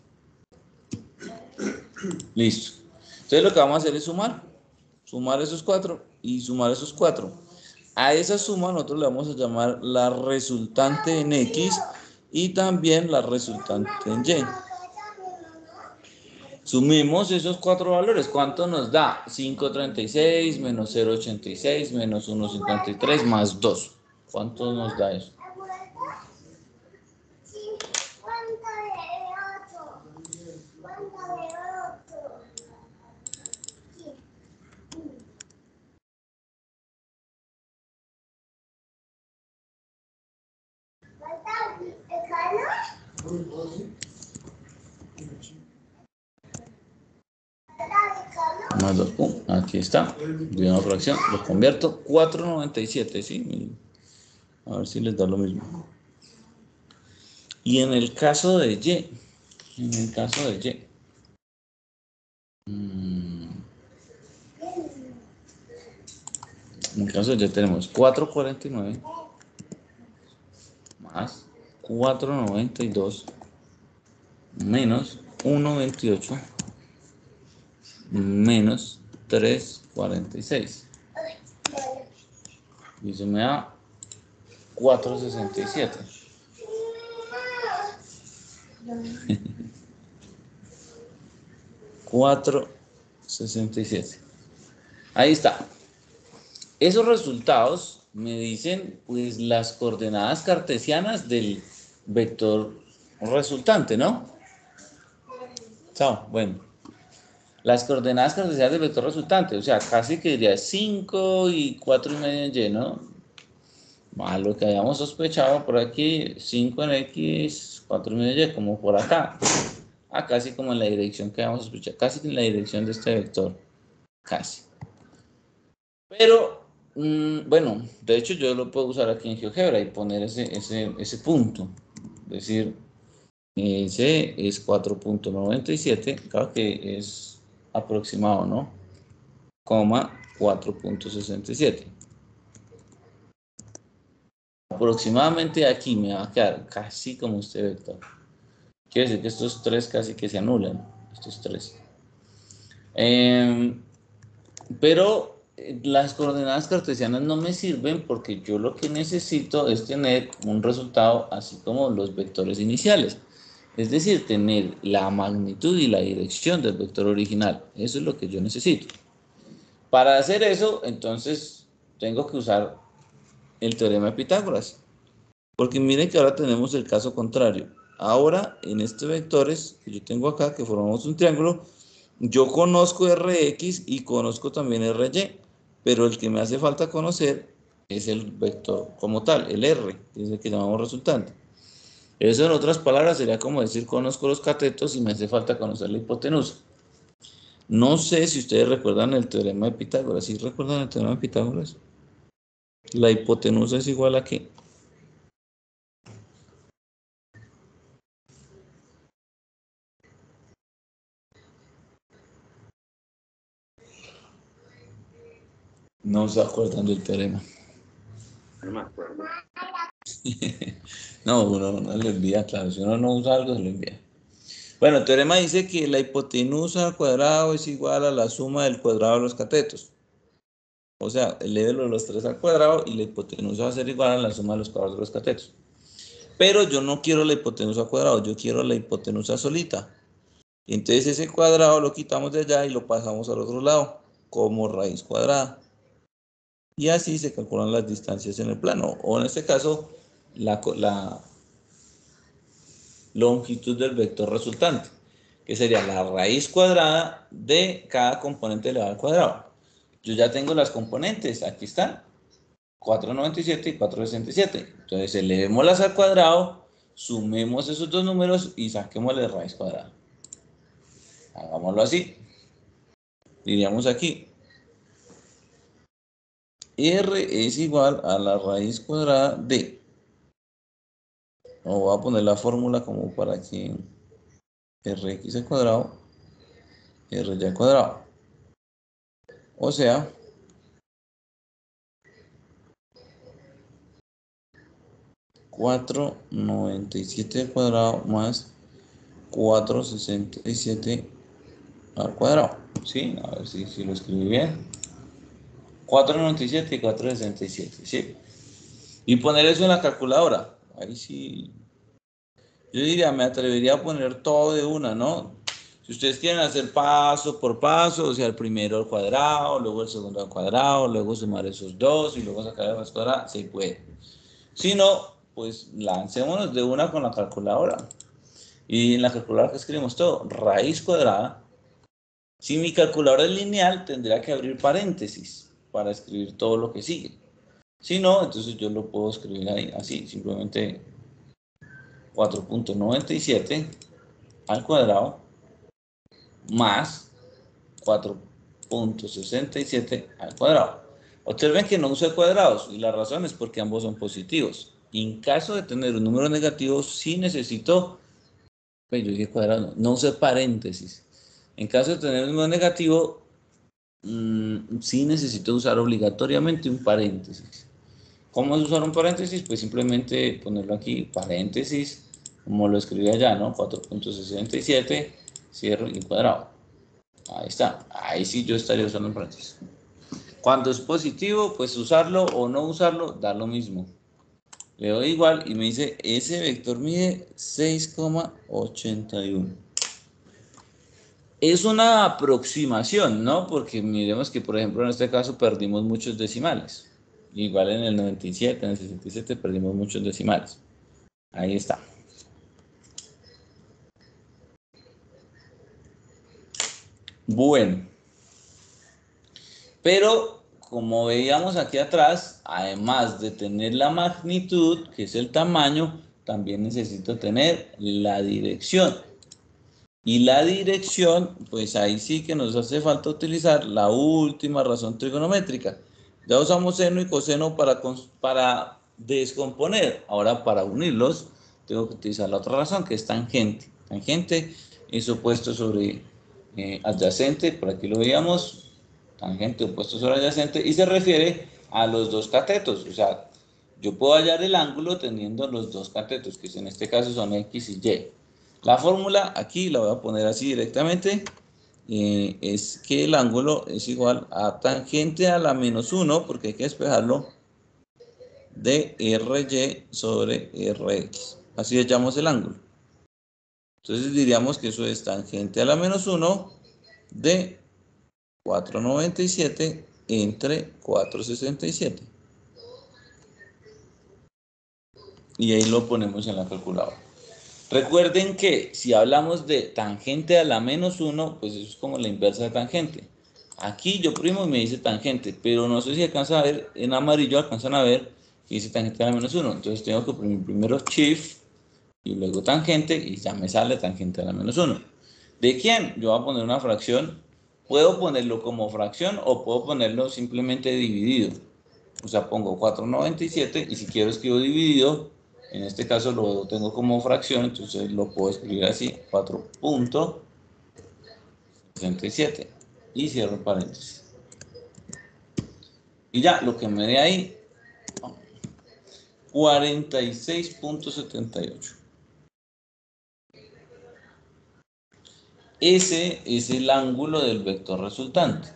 Listo. Entonces lo que vamos a hacer es sumar esos 4 y sumar esos 4. A esa suma nosotros le vamos a llamar la resultante en X y también la resultante en Y. Sumemos esos 4 valores. ¿Cuánto nos da? 5,36 menos 0,86 menos 1,53 más 2. ¿Cuánto nos da eso? Más 2. Aquí está. De una fracción. Lo convierto. 4,97. ¿Sí? A ver si les da lo mismo. Y en el caso de Y. En el caso de Y. En el caso de Y tenemos 4,49 más 4,92 menos 1,28 menos 3,46. Y eso me da 4,67. $4,67. Ahí está. Esos resultados me dicen pues las coordenadas cartesianas del vector resultante, ¿no? Chao, bueno. Las coordenadas cartesianas del vector resultante, o sea, casi que diría 5 y 4,5 en Y, ¿no? Más lo que habíamos sospechado por aquí, 5 en X, 4,5 en Y, como por acá. Casi como en la dirección que habíamos sospechado, casi en la dirección de este vector. Casi. Pero, bueno, de hecho yo lo puedo usar aquí en GeoGebra y poner ese punto. Es decir, ese es 4,97, claro que es aproximado, ¿no? 4,67. Aproximadamente aquí me va a quedar casi como este vector. Quiere decir que estos 3 casi que se anulan. Esto es 3. Pero las coordenadas cartesianas no me sirven porque yo lo que necesito es tener un resultado así como los vectores iniciales. Es decir, tener la magnitud y la dirección del vector original. Eso es lo que yo necesito. Para hacer eso, entonces, tengo que usar el teorema de Pitágoras. Porque miren que ahora tenemos el caso contrario. Ahora, en estos vectores que yo tengo acá, que formamos un triángulo, yo conozco Rx y conozco también Ry, pero el que me hace falta conocer es el vector como tal, el R, que es el que llamamos resultante. Eso en otras palabras sería como decir conozco los catetos y me hace falta conocer la hipotenusa. No sé si ustedes recuerdan el teorema de Pitágoras. ¿Sí recuerdan el teorema de Pitágoras? La hipotenusa es igual a ¿qué? No se acuerdan del teorema. No me acuerdo. No, uno no le olvida, claro. Si uno no usa algo, se lo envía. Bueno, el teorema dice que la hipotenusa al cuadrado es igual a la suma del cuadrado de los catetos. O sea, elévelo de los 3 al cuadrado y la hipotenusa va a ser igual a la suma de los cuadrados de los catetos. Pero yo no quiero la hipotenusa al cuadrado, yo quiero la hipotenusa solita. Entonces ese cuadrado lo quitamos de allá y lo pasamos al otro lado, como raíz cuadrada. Y así se calculan las distancias en el plano, o en este caso, la longitud del vector resultante, que sería la raíz cuadrada de cada componente elevado al cuadrado. Yo ya tengo las componentes, aquí están, 497 y 467. Entonces elevémoslas al cuadrado, sumemos esos dos números y saquemos la raíz cuadrada. Hagámoslo así. Diríamos aquí, R es igual a la raíz cuadrada de, o voy a poner la fórmula como para que Rx al cuadrado, Ry al cuadrado. O sea, 497 al cuadrado más 467 al cuadrado. ¿Sí? A ver si lo escribí bien. 497 y 467, ¿sí? Y poner eso en la calculadora. Ahí sí. Yo diría, me atrevería a poner todo de una, ¿no? Si ustedes quieren hacer paso por paso, o sea, el primero al cuadrado, luego el segundo al cuadrado, luego sumar esos dos y luego sacar la raíz cuadrada, se puede. Si no, pues lancémonos de una con la calculadora. Y en la calculadora que escribimos todo, raíz cuadrada. Si mi calculadora es lineal, tendría que abrir paréntesis para escribir todo lo que sigue. Si no, entonces yo lo puedo escribir ahí, así, simplemente 4.97 al cuadrado más 4.67 al cuadrado. Observen que no use cuadrados y la razón es porque ambos son positivos. En caso de tener un número negativo, sí necesito, yo dije cuadrado, no use paréntesis. En caso de tener un número negativo, sí necesito usar obligatoriamente un paréntesis. ¿Cómo es usar un paréntesis? Pues simplemente ponerlo aquí, paréntesis, como lo escribí allá, ¿no? 4.67, cierro y cuadrado. Ahí está. Ahí sí yo estaría usando un paréntesis. Cuando es positivo, pues usarlo o no usarlo da lo mismo. Le doy igual y me dice, ese vector mide 6,81. Es una aproximación, ¿no? Porque miremos que, por ejemplo, en este caso perdimos muchos decimales. Igual en el 97, en el 67 perdimos muchos decimales. Ahí está. Bueno. Pero, como veíamos aquí atrás, además de tener la magnitud, que es el tamaño, también necesito tener la dirección. Y la dirección, pues ahí sí que nos hace falta utilizar la última razón trigonométrica. Ya usamos seno y coseno para descomponer. Ahora para unirlos, tengo que utilizar la otra razón, que es tangente. Tangente es opuesto sobre adyacente, por aquí lo veíamos, tangente opuesto sobre adyacente, y se refiere a los dos catetos. O sea, yo puedo hallar el ángulo teniendo los dos catetos, que en este caso son X y Y. La fórmula aquí la voy a poner así directamente. Es que el ángulo es igual a tangente a la menos 1, porque hay que despejarlo, de RY sobre RX. Así hallamos el ángulo. Entonces diríamos que eso es tangente a la menos 1 de 4,97 entre 4,67. Y ahí lo ponemos en la calculadora. Recuerden que si hablamos de tangente a la menos 1, pues eso es como la inversa de tangente. Aquí yo primo y me dice tangente, pero no sé si alcanzan a ver, en amarillo alcanzan a ver que dice tangente a la menos 1. Entonces tengo que oprimir primero shift y luego tangente y ya me sale tangente a la menos 1. ¿De quién? Yo voy a poner una fracción. Puedo ponerlo como fracción o puedo ponerlo simplemente dividido. O sea, pongo 4,97 y si quiero escribo dividido. En este caso lo tengo como fracción, entonces lo puedo escribir así, 4,67 y cierro paréntesis. Y ya, lo que me dé ahí, 46,78. Ese es el ángulo del vector resultante.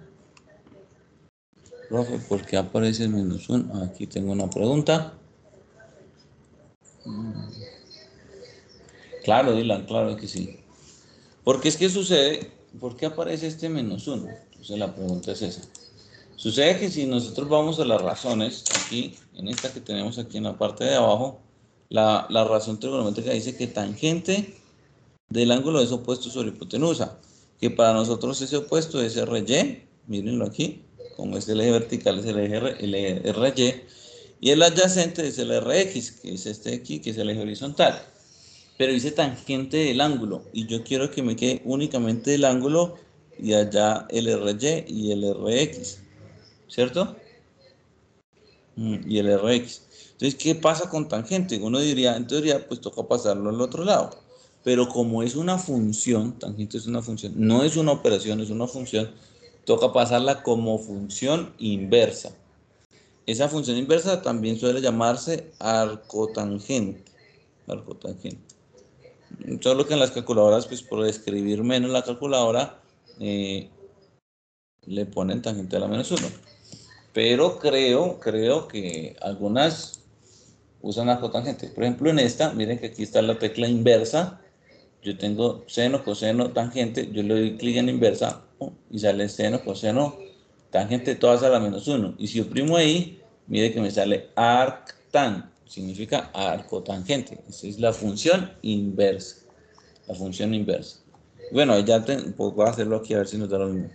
Profe, ¿por qué aparece el menos 1? Aquí tengo una pregunta. Claro, Dylan, claro que sí. Porque es que sucede, ¿por qué aparece este menos 1? Entonces la pregunta es esa. Sucede que si nosotros vamos a las razones, aquí, en esta que tenemos aquí en la parte de abajo, la razón trigonométrica dice que tangente del ángulo es opuesto sobre hipotenusa, que para nosotros ese opuesto es RY, mírenlo aquí, como es el eje vertical es el eje RY, y el adyacente es el RX, que es este de aquí, que es el eje horizontal. Pero dice tangente del ángulo, y yo quiero que me quede únicamente el ángulo, y allá el RY y el RX, ¿cierto? Y el RX. Entonces, ¿qué pasa con tangente? Uno diría, en teoría, pues toca pasarlo al otro lado. Pero como es una función, tangente es una función, no es una operación, es una función, toca pasarla como función inversa. Esa función inversa también suele llamarse arcotangente. Arcotangente. Solo que en las calculadoras, pues por escribir menos la calculadora, le ponen tangente a la menos 1. Pero creo que algunas usan arcotangente. Por ejemplo, en esta, miren que aquí está la tecla inversa. Yo tengo seno, coseno, tangente. Yo le doy clic en inversa y sale seno, coseno, tangente, todas a la menos 1. Y si oprimo ahí, mire que me sale arctan. Significa arcotangente. Esa es la función inversa. La función inversa. Bueno, ya pues voy a hacerlo aquí a ver si nos da lo mismo.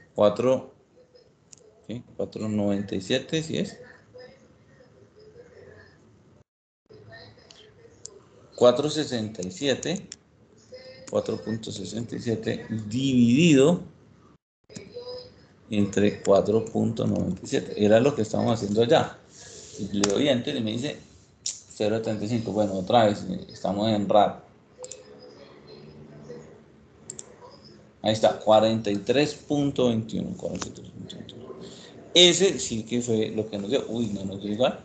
4,97, ¿sí es? 4,67 dividido entre 4,97. Era lo que estábamos haciendo allá. Y le doy enter y me dice 0,75. Bueno, otra vez, estamos en RAR. Ahí está, 43,21. Ese sí que fue lo que nos dio. Uy, no nos dio igual.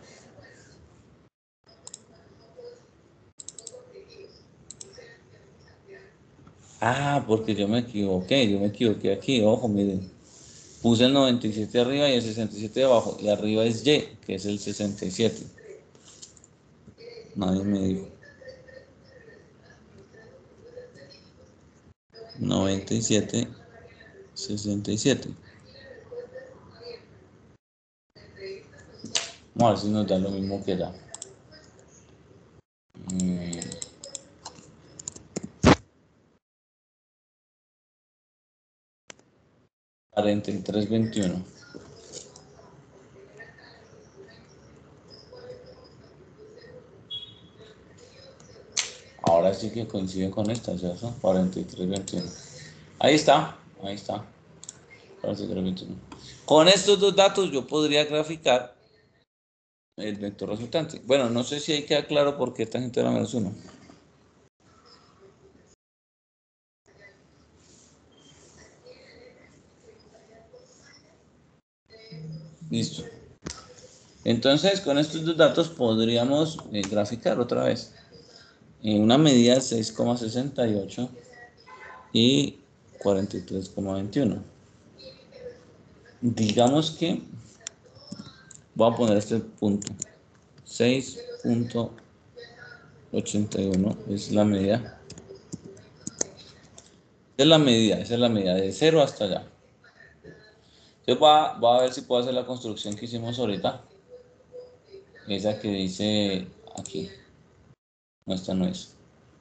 Ah, porque yo me equivoqué aquí, ojo, miren. Puse el 97 arriba y el 67 abajo, y arriba es Y, que es el 67. Nadie me dijo. 97, 67. Vamos a ver si nos da lo mismo que da. 43,21. Ahora sí que coincide con esta, ¿cierto? 43,21. Ahí está, ahí está. 43,21. Con estos dos datos yo podría graficar el vector resultante. Bueno, no sé si ahí queda claro por qué tangente a la menos 1. Listo. Entonces, con estos dos datos podríamos graficar otra vez. una medida de 6,68 y 43,21. Digamos que voy a poner este punto. 6,81 es la medida. Esa es la medida de 0 hasta allá. Entonces voy a ver si puedo hacer la construcción que hicimos ahorita. Esa que dice aquí. No, esta no es.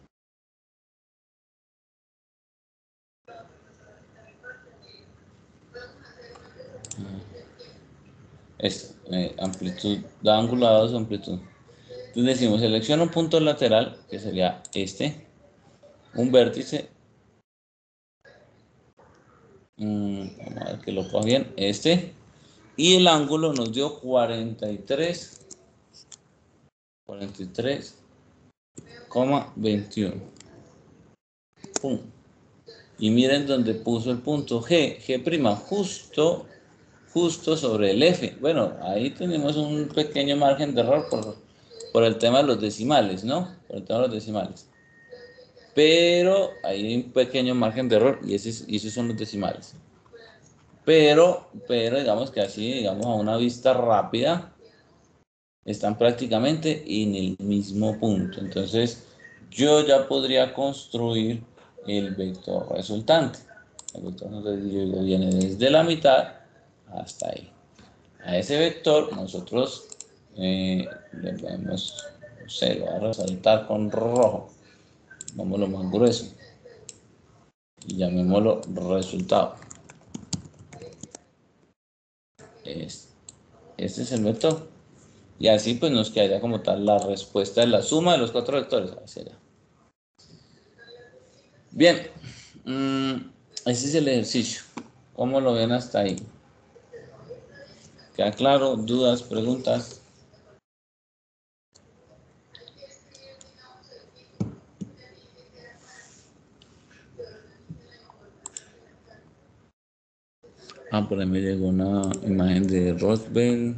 Es amplitud, da ángulo a 2, amplitud. Entonces decimos, selecciona un punto lateral, que sería este, un vértice, vamos a ver que lo coja bien, este, y el ángulo nos dio 43,21. Pum. Y miren donde puso el punto G', justo sobre el F. Bueno, ahí tenemos un pequeño margen de error por el tema de los decimales, ¿no? Por el tema de los decimales. Pero hay un pequeño margen de error y esos son los decimales. Pero digamos que así, digamos a una vista rápida, están prácticamente en el mismo punto. Entonces, yo ya podría construir el vector resultante. El vector resultante viene desde la mitad hasta ahí. A ese vector nosotros le podemos, no sé, lo voy a resaltar con rojo. Vámonos más grueso. Y llamémoslo resultado. Este es el vector. Y así pues nos quedaría como tal la respuesta de la suma de los 4 vectores. Así era. Bien, ese es el ejercicio. ¿Cómo lo ven hasta ahí? ¿Queda claro? ¿Dudas? ¿Preguntas? Por ahí me llegó una imagen de Roswell.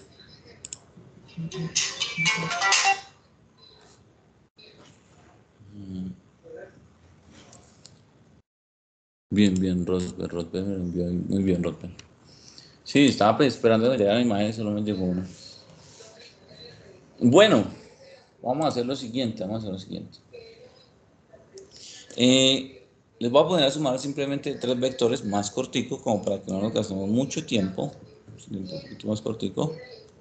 Bien, Roswell me lo envió muy bien, Roswell. Sí, estaba pues esperando que me llegara la imagen, solo me llegó una. Bueno, vamos a hacer lo siguiente, les voy a poner a sumar simplemente 3 vectores más corticos, como para que no nos gastemos mucho tiempo, un poquito más cortico.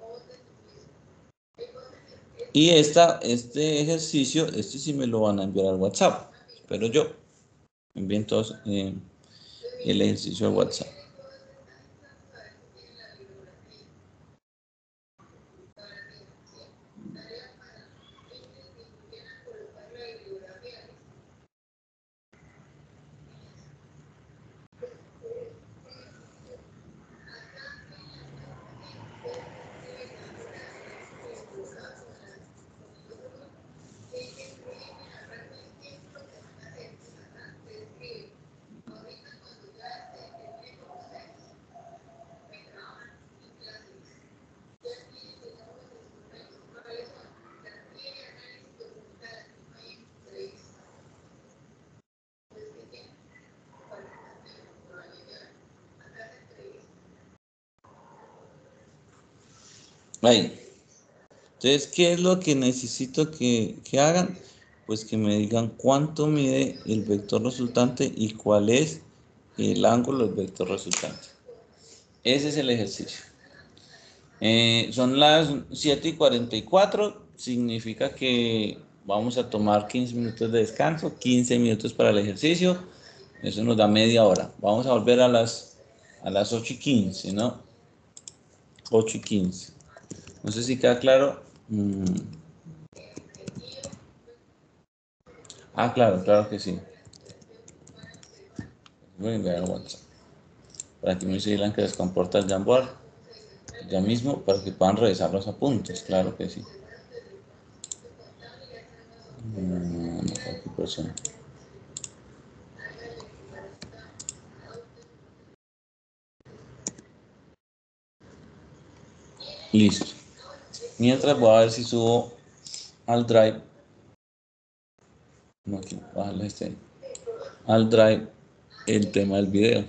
Y este ejercicio, sí me lo van a enviar al WhatsApp, espero yo. Me envíen todos el ejercicio al WhatsApp. Ahí. Entonces, ¿qué es lo que necesito que hagan? Pues que me digan cuánto mide el vector resultante y cuál es el ángulo del vector resultante. Ese es el ejercicio. Son las 7:44, significa que vamos a tomar 15 minutos de descanso, 15 minutos para el ejercicio, eso nos da media hora. Vamos a volver a las 8:15, ¿no? 8:15. No sé si queda claro. Claro que sí. Voy a enviar a WhatsApp. Para que me digan que les comporta el Jamboard ya mismo, para que puedan revisar los apuntes, claro que sí. Aquí persona. Listo. Mientras voy a ver si subo al Drive Aquí, bajarle este al Drive el tema del video.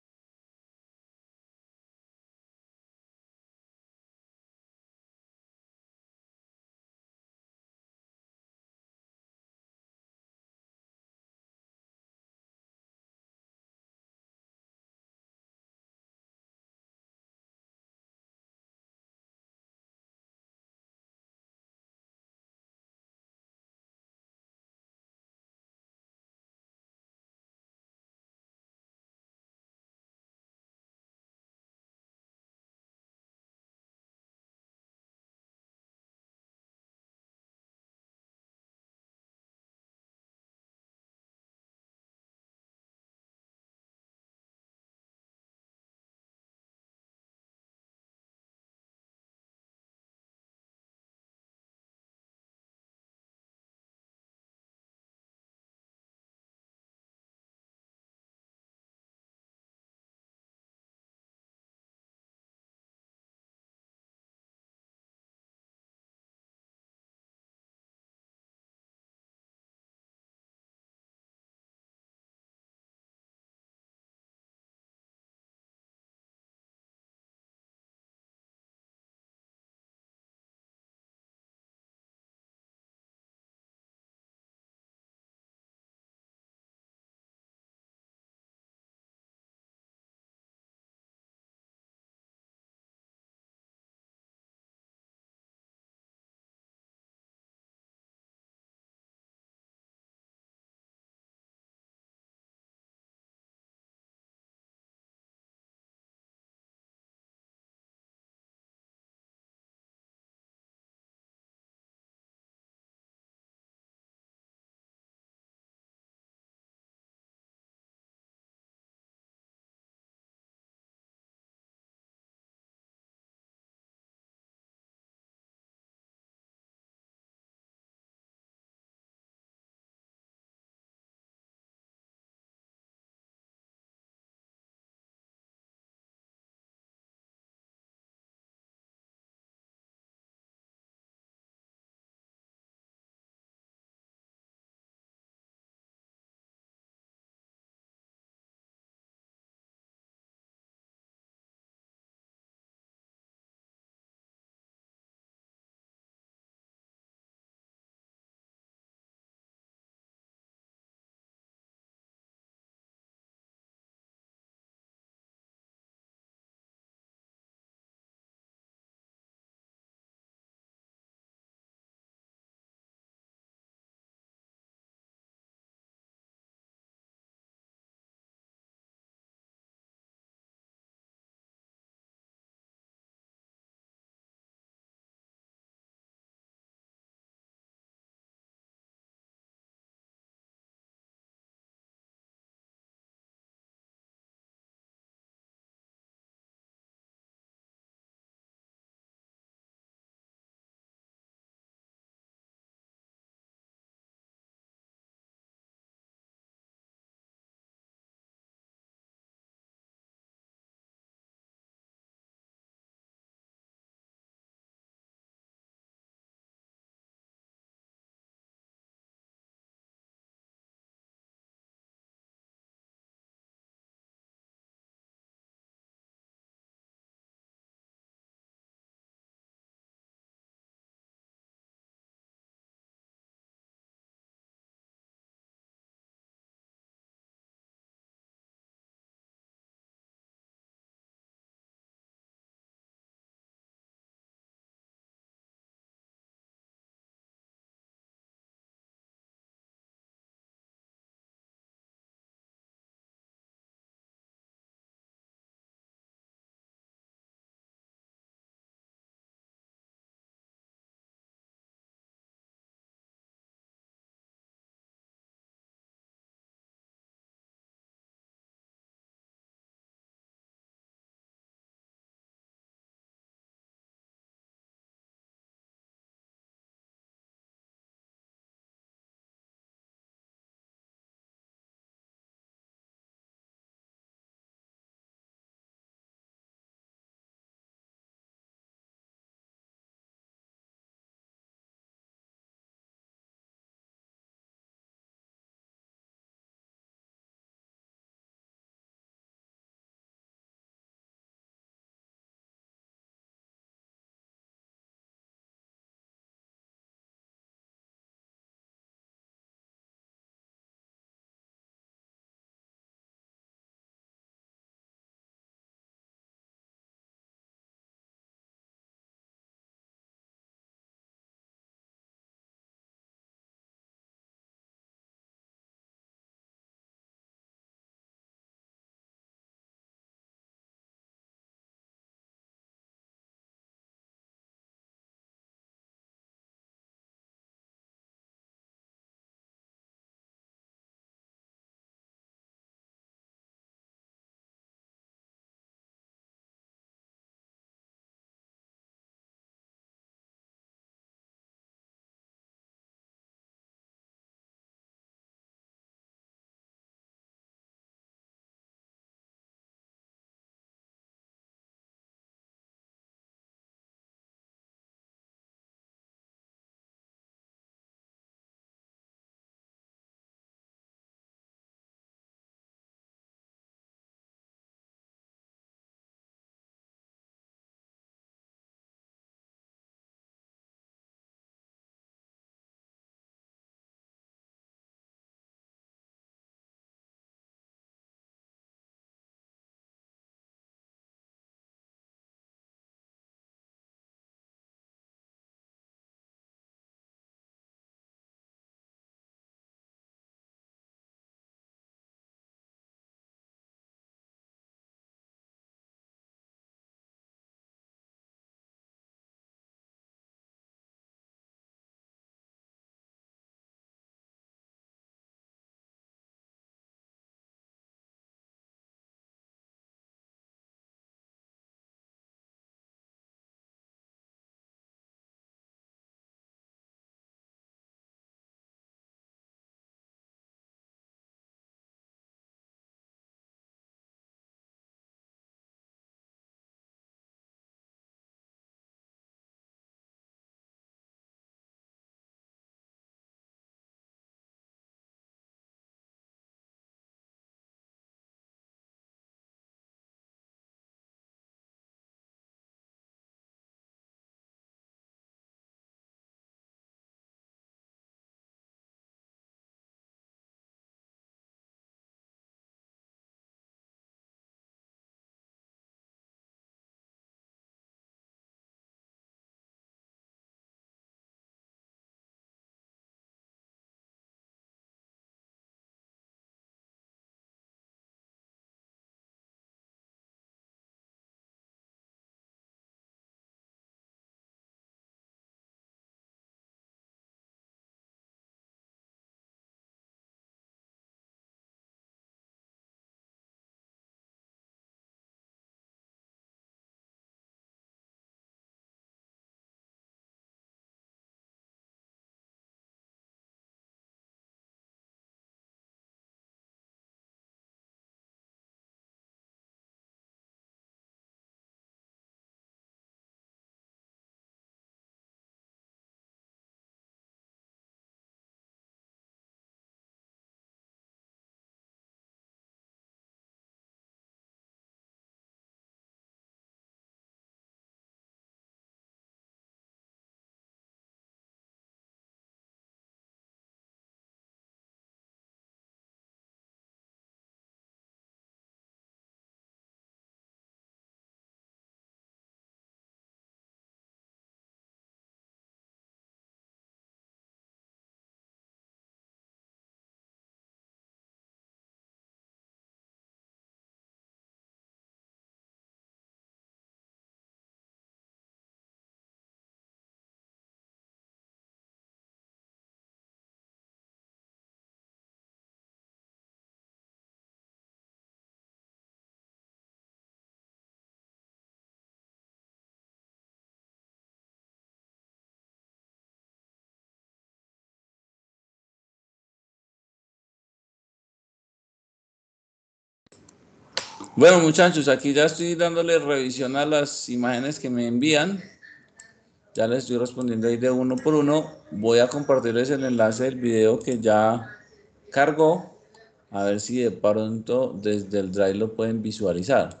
Bueno, muchachos, aquí ya estoy dándole revisión a las imágenes que me envían. Ya les estoy respondiendo ahí de uno por uno. Voy a compartirles el enlace del video que ya cargó. A ver si de pronto desde el Drive lo pueden visualizar.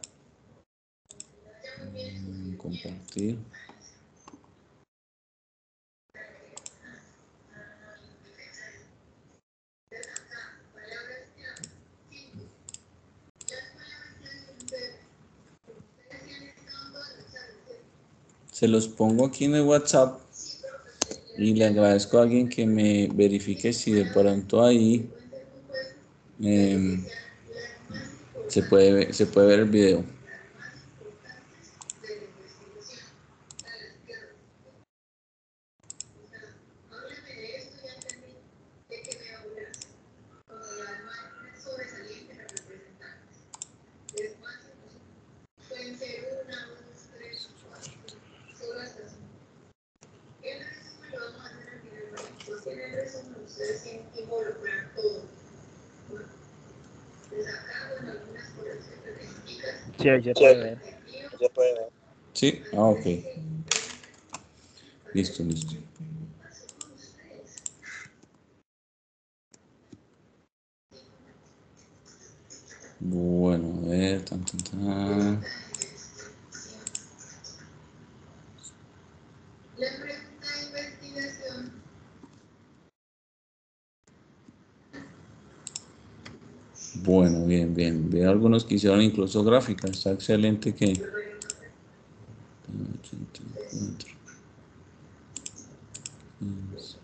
Compartir. Se los pongo aquí en el WhatsApp y le agradezco a alguien que me verifique si de pronto ahí se puede ver el video. Sí, ahí se puede ver. ¿Sí? Ah, ok. Listo, listo. Bueno, a ver, tan, tan, tan. Bueno, bien, bien. Veo algunos que hicieron incluso gráficas. Está excelente que... 84, 15.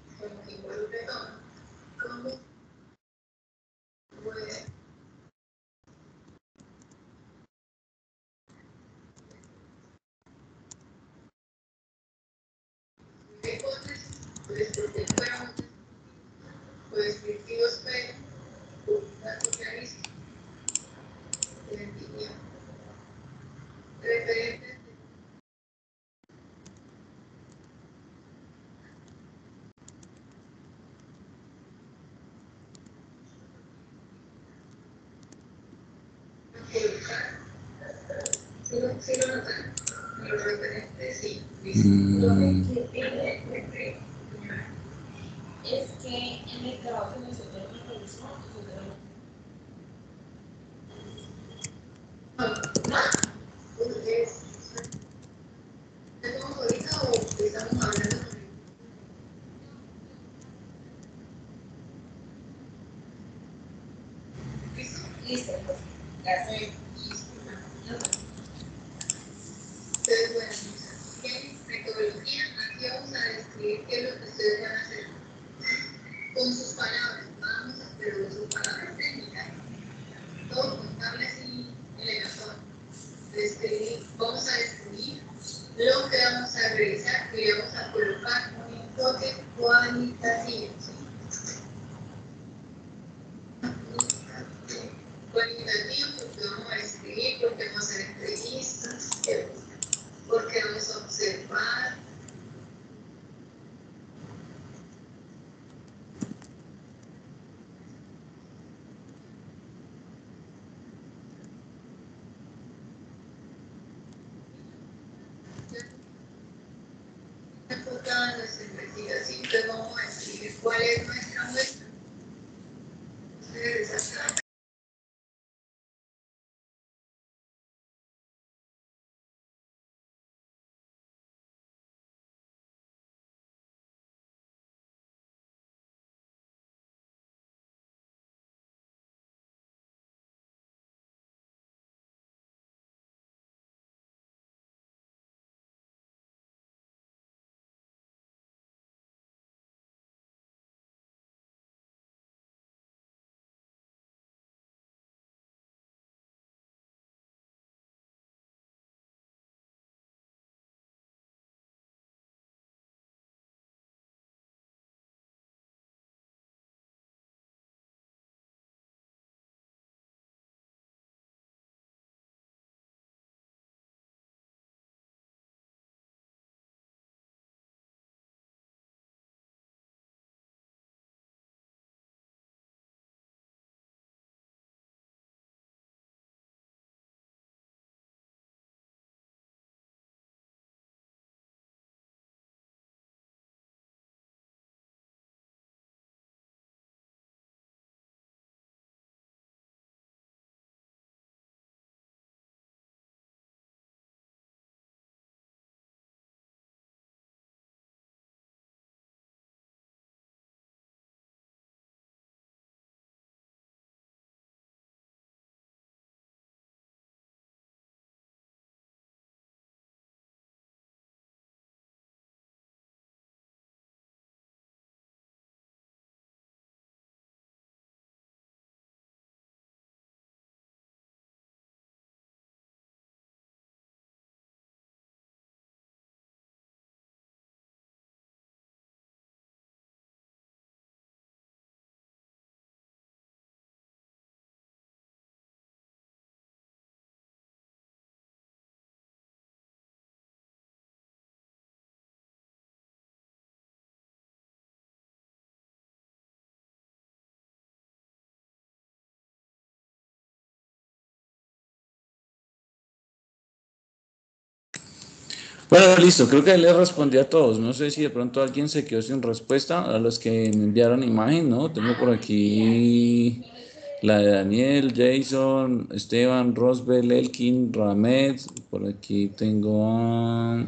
Bueno, listo, creo que le respondí a todos. No sé si de pronto alguien se quedó sin respuesta a los que me enviaron imagen, ¿no? Tengo por aquí la de Daniel, Jason, Esteban, Rosbel, Elkin, Ramed. Por aquí tengo a...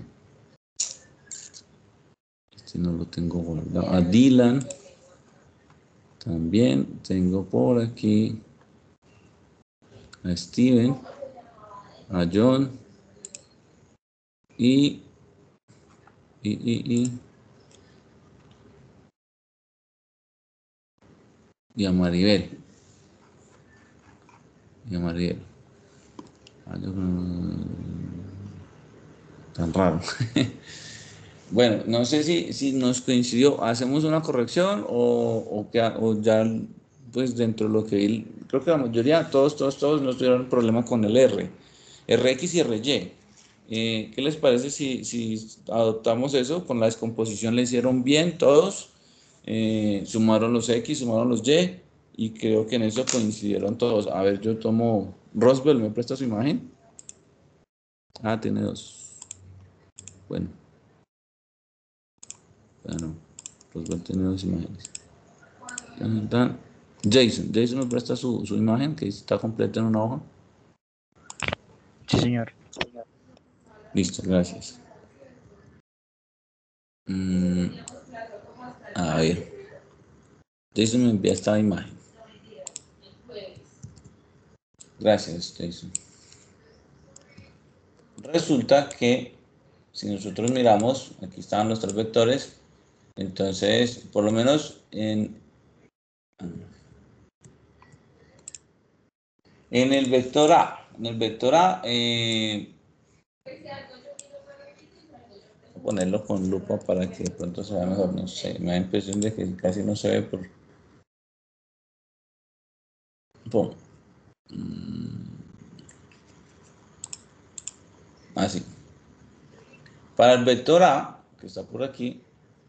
Este no lo tengo guardado. A Dylan. También tengo por aquí a Steven, a John y a Maribel. Tan raro. Bueno, no sé si nos coincidió. ¿Hacemos una corrección o ya, pues dentro de lo que vi, creo que la mayoría, todos no tuvieron problema con el R, RX y RY. ¿Qué les parece si adoptamos eso? Con la descomposición le hicieron bien todos, sumaron los X, sumaron los Y, y creo que en eso coincidieron todos. A ver, yo tomo, Roswell, ¿me presta su imagen? Ah, tiene dos. Bueno, Roswell tiene dos imágenes. Jason me presta su imagen, que está completa en una hoja. Sí, señor. Listo, gracias. A ver. Jason me envía esta imagen. Gracias, Jason. Resulta que si nosotros miramos, aquí estaban los tres vectores, entonces, por lo menos en el vector A, voy a ponerlo con lupa para que de pronto se vea mejor, no sé, me da la impresión de que casi no se ve por... Así. Para el vector A, que está por aquí,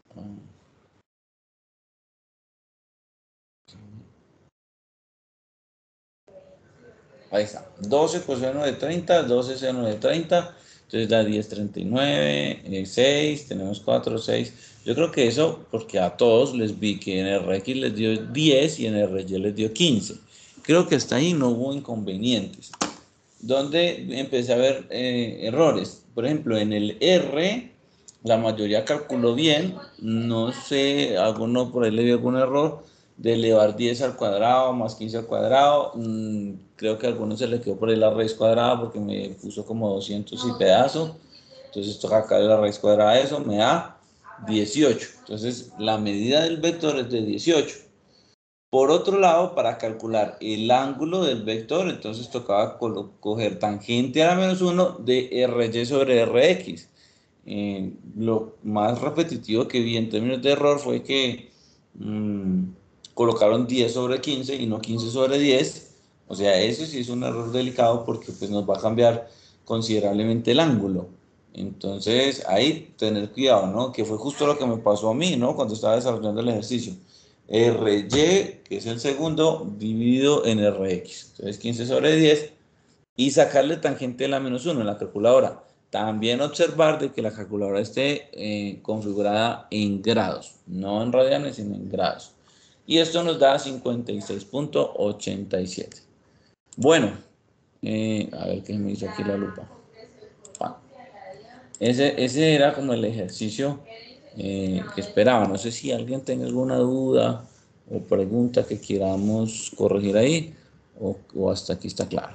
ahí está, 12 coseno de 30, 12 seno de 30, entonces da 10, 39, 6, tenemos 4, 6. Yo creo que eso, porque a todos les vi que en RX les dio 10 y en RY les dio 15. Creo que hasta ahí no hubo inconvenientes. Donde empecé a ver errores. Por ejemplo, en el R, la mayoría calculó bien. No sé, alguno por ahí le dio algún error de elevar 10 al cuadrado más 15 al cuadrado. Creo que a algunos se le quedó por ahí la raíz cuadrada porque me puso como 200 y pedazo. Entonces esto acá de la raíz cuadrada de eso me da 18. Entonces la medida del vector es de 18. Por otro lado, para calcular el ángulo del vector, entonces tocaba coger tangente a la menos 1 de RY sobre RX. Lo más repetitivo que vi en términos de error fue que colocaron 10 sobre 15 y no 15 sobre 10. O sea, eso sí es un error delicado porque pues, nos va a cambiar considerablemente el ángulo. Entonces, ahí tener cuidado, ¿no? Que fue justo lo que me pasó a mí, ¿no? Cuando estaba desarrollando el ejercicio. RY, que es el segundo, dividido en RX. Entonces 15 sobre 10 y sacarle tangente de la menos 1 en la calculadora. También observar de que la calculadora esté configurada en grados, no en radianes, sino en grados. Y esto nos da 56.87. Bueno, a ver qué me hizo aquí la lupa. Ese era como el ejercicio que esperaba. No sé si alguien tenga alguna duda o pregunta que queramos corregir ahí o hasta aquí está claro.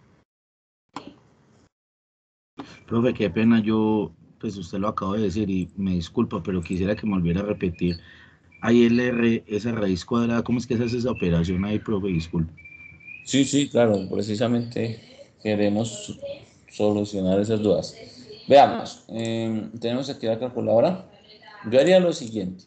Profe, qué pena, pues usted lo acabo de decir y me disculpa, pero quisiera que me volviera a repetir. Ahí el R, esa raíz cuadrada, ¿cómo es que se hace esa operación ahí, profe? Disculpe. Sí, claro, precisamente queremos solucionar esas dudas. Veamos, tenemos aquí la calculadora. Yo haría lo siguiente.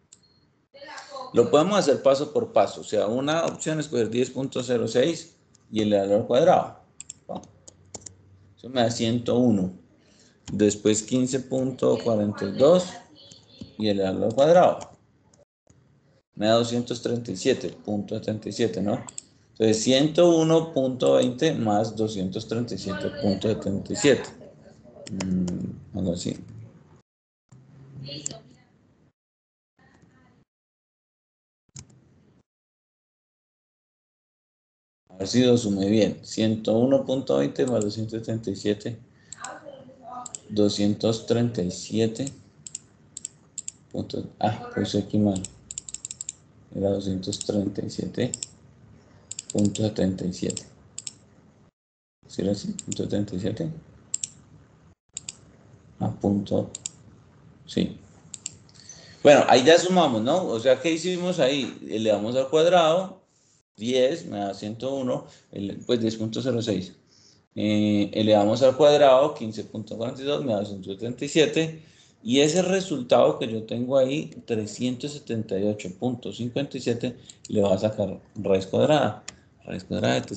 Lo podemos hacer paso por paso. O sea, una opción es coger 10.06 y elevarlo al cuadrado. Eso me da 101. Después 15.42 y elevarlo al cuadrado. Me da 237.77, ¿no? Entonces 101.20 más 237.77. Algo así. A ver si lo sumé bien. 101.20 más 237. 237. Puse aquí mal. Era 237.77. ¿Sí era así? ¿.77? Punto. Sí. Bueno, ahí ya sumamos, ¿no? O sea, ¿qué hicimos ahí? Elevamos al cuadrado, 10 me da 101, pues 10.06. Elevamos al cuadrado, 15.42 me da 137. Y ese resultado que yo tengo ahí, 378.57, le va a sacar raíz cuadrada. Raíz cuadrada de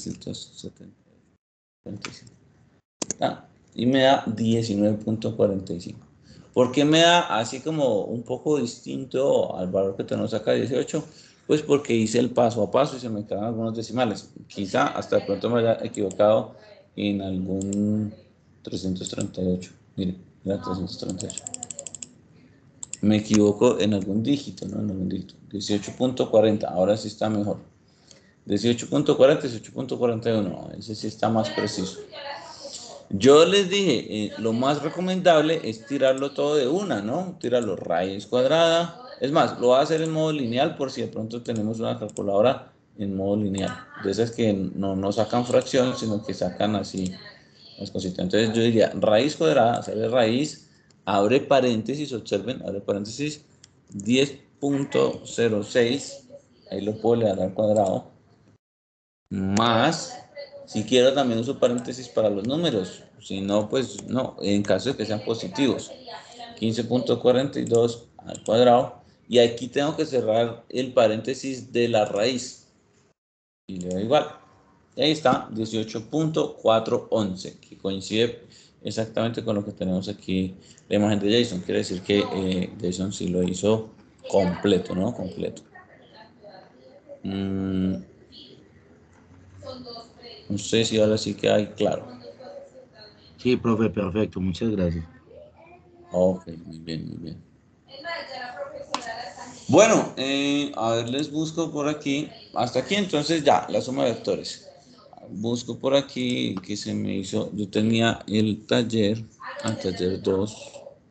377. Y me da 19.45. ¿Por qué me da así como un poco distinto al valor que tenemos acá, 18? Pues porque hice el paso a paso y se me quedan algunos decimales. Quizá hasta de pronto me haya equivocado en algún 338. Mire, era 338. Me equivoco en algún dígito, ¿no? En algún dígito. 18.40, ahora sí está mejor. 18.40, 18.41, ese sí está más preciso. Yo les dije, lo más recomendable es tirarlo todo de una, ¿no? Tirarlo raíz cuadrada. Es más, lo voy a hacer en modo lineal por si de pronto tenemos una calculadora en modo lineal. De esas que no sacan fracción, sino que sacan así las cositas. Entonces yo diría, raíz cuadrada, sale raíz, abre paréntesis, observen, abre paréntesis, 10.06, ahí lo puedo leer al cuadrado, más, si quiero también uso paréntesis para los números, si no, pues no, en caso de que sean positivos, 15.42 al cuadrado, y aquí tengo que cerrar el paréntesis de la raíz, y le doy igual, y ahí está, 18.411, que coincide exactamente con lo que tenemos aquí, la imagen de Jason, quiere decir que Jason sí lo hizo completo, ¿no? Completo. No sé si ahora sí queda claro. Sí, profe, perfecto, muchas gracias. Ok, muy bien, muy bien. Bueno, a ver, les busco por aquí. Hasta aquí entonces ya, la suma de vectores. Busco por aquí que se me hizo. Yo tenía el taller 2.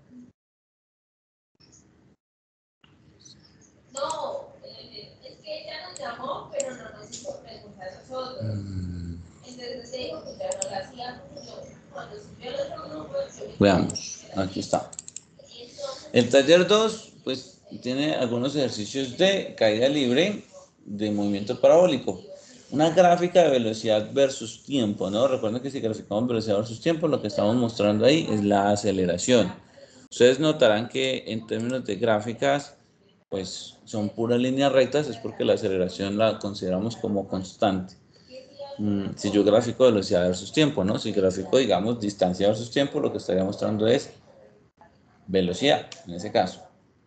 No, es que ella nos llamó, pero no nos hizo preguntas a nosotros. Entonces dijo que ya no la hacíamos. Cuando subió el otro grupo, Veamos, aquí está. El taller 2, pues, tiene algunos ejercicios de caída libre, de movimiento parabólico. Una gráfica de velocidad versus tiempo, ¿no? Recuerden que si graficamos velocidad versus tiempo, lo que estamos mostrando ahí es la aceleración. Ustedes notarán que en términos de gráficas, pues son puras líneas rectas, es porque la aceleración la consideramos como constante. Si yo gráfico velocidad versus tiempo, ¿no? Si gráfico, digamos, distancia versus tiempo, lo que estaría mostrando es velocidad, en ese caso.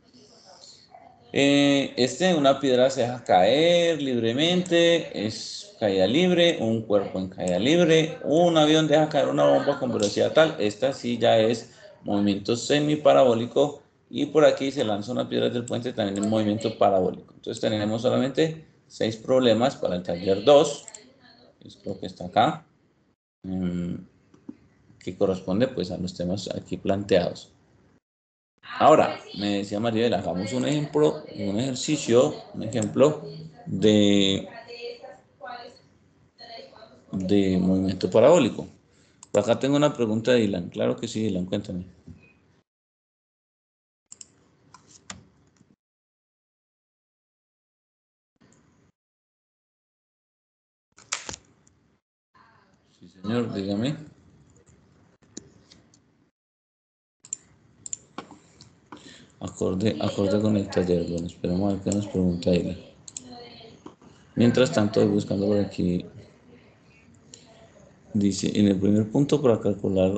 Una piedra se deja caer libremente, es caída libre, un cuerpo en caída libre, un avión deja caer una bomba con velocidad tal, esta sí ya es movimiento semiparabólico, y por aquí se lanza una piedra del puente también en movimiento parabólico. Entonces tenemos solamente 6 problemas para el taller 2, es lo que está acá, que corresponde pues a los temas aquí planteados. Ahora, me decía Mariela, hagamos un ejemplo, un ejemplo de movimiento parabólico. Por acá tengo una pregunta de Dylan. Claro que sí, Dylan, cuéntame. Sí, señor, dígame. Acorde con el taller. Bueno, esperemos a ver qué nos pregunta Dylan. Mientras tanto, voy buscando por aquí. Dice, en el primer punto para calcular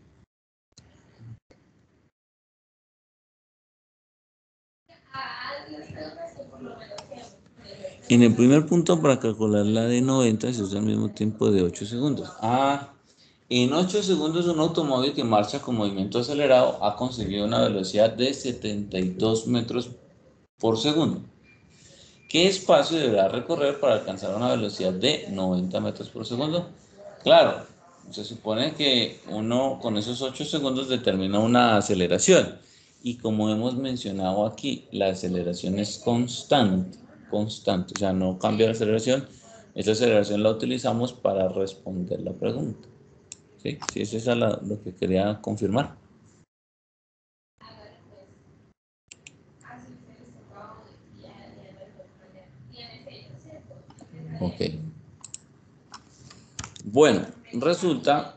en el primer punto para calcular la de 90 se usa el mismo tiempo de 8 segundos. En 8 segundos un automóvil que marcha con movimiento acelerado ha conseguido una velocidad de 72 metros por segundo. ¿Qué espacio deberá recorrer para alcanzar una velocidad de 90 metros por segundo? Claro, se supone que uno con esos 8 segundos determina una aceleración. Y como hemos mencionado aquí, la aceleración es constante, o sea, no cambia la aceleración. Esa aceleración la utilizamos para responder la pregunta. ¿Sí? Sí, eso es lo que quería confirmar. Ok. Bueno, resulta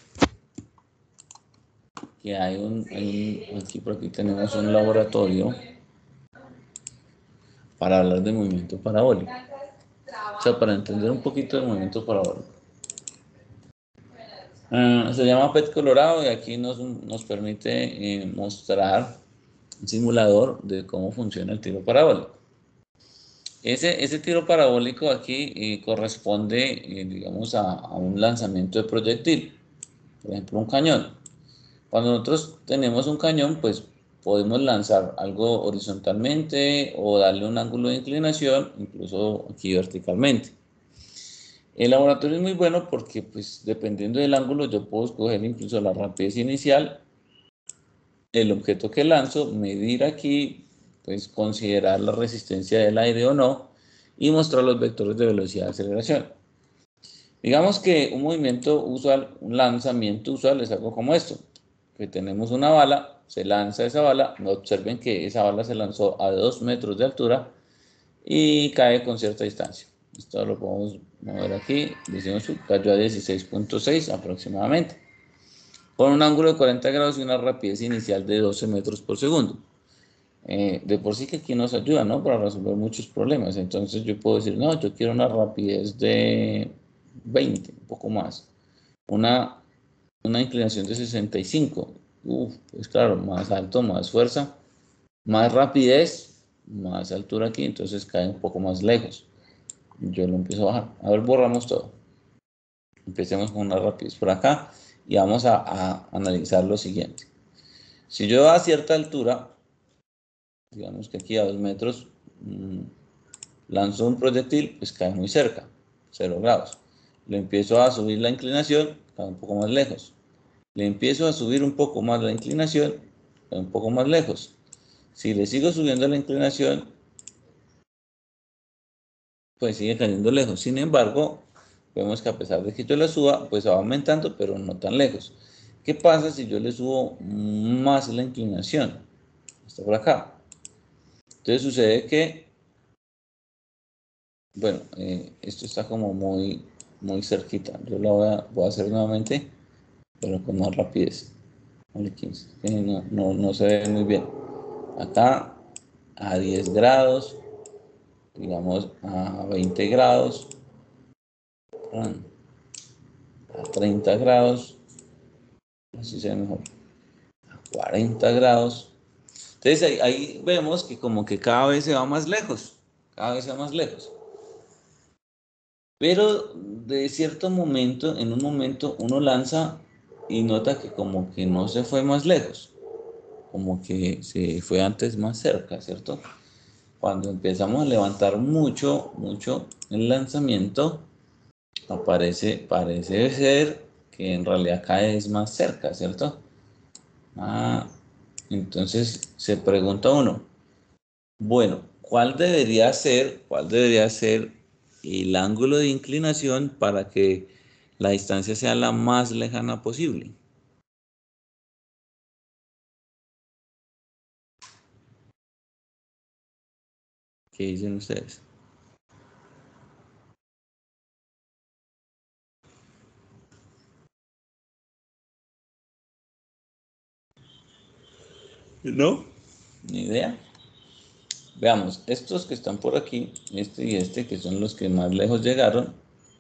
que aquí por aquí tenemos un laboratorio para hablar de movimiento parabólico. O sea, para entender un poquito del movimiento parabólico. Se llama PET Colorado y aquí nos permite mostrar un simulador de cómo funciona el tiro parabólico. Ese tiro parabólico aquí corresponde, digamos, a un lanzamiento de proyectil, por ejemplo, un cañón. Cuando nosotros tenemos un cañón, pues podemos lanzar algo horizontalmente o darle un ángulo de inclinación, incluso aquí verticalmente. El laboratorio es muy bueno porque, pues, dependiendo del ángulo, yo puedo escoger incluso la rapidez inicial, el objeto que lanzo, medir aquí, pues, considerar la resistencia del aire o no, y mostrar los vectores de velocidad de aceleración. Digamos que un movimiento usual, un lanzamiento usual es algo como esto, que tenemos una bala, se lanza esa bala, observen que esa bala se lanzó a 2 metros de altura y cae con cierta distancia. Esto lo podemos mover aquí, decimos cayó a 16.6 aproximadamente, con un ángulo de 40 grados y una rapidez inicial de 12 metros por segundo. De por sí que aquí nos ayuda, ¿no? Para resolver muchos problemas. Entonces yo puedo decir, no, yo quiero una rapidez de 20, un poco más. Una inclinación de 65. Pues claro, más alto, más fuerza, más rapidez, más altura aquí, entonces cae un poco más lejos. Yo lo empiezo a bajar. A ver, borramos todo. Empecemos con una rapidez por acá y vamos a analizar lo siguiente. Si yo a cierta altura, digamos que aquí a 2 metros, lanzo un proyectil, pues cae muy cerca, 0 grados. Le empiezo a subir la inclinación, cae un poco más lejos. Le empiezo a subir un poco más la inclinación, cae un poco más lejos. Si le sigo subiendo la inclinación, pues sigue cayendo lejos. Sin embargo, vemos que a pesar de que yo la suba, pues va aumentando, pero no tan lejos. ¿Qué pasa si yo le subo más la inclinación? Está por acá. Entonces sucede que, bueno, esto está como muy cerquita. Yo lo voy a hacer nuevamente, pero con más rapidez. 15. No se ve muy bien. Acá a 10 grados, digamos a 20 grados, a 30 grados, así se ve mejor, a 40 grados. Entonces ahí vemos que como que cada vez se va más lejos, cada vez se va más lejos. Pero de cierto momento, en un momento uno lanza y nota que como que no se fue más lejos, como que se fue antes más cerca, ¿cierto? Cuando empezamos a levantar mucho el lanzamiento, parece ser que en realidad cada vez más cerca, ¿cierto? Entonces se pregunta uno, bueno, ¿cuál debería ser el ángulo de inclinación para que la distancia sea la más lejana posible? ¿Qué dicen ustedes? ¿No? Ni idea. Veamos, estos que están por aquí, este y este, que son los que más lejos llegaron,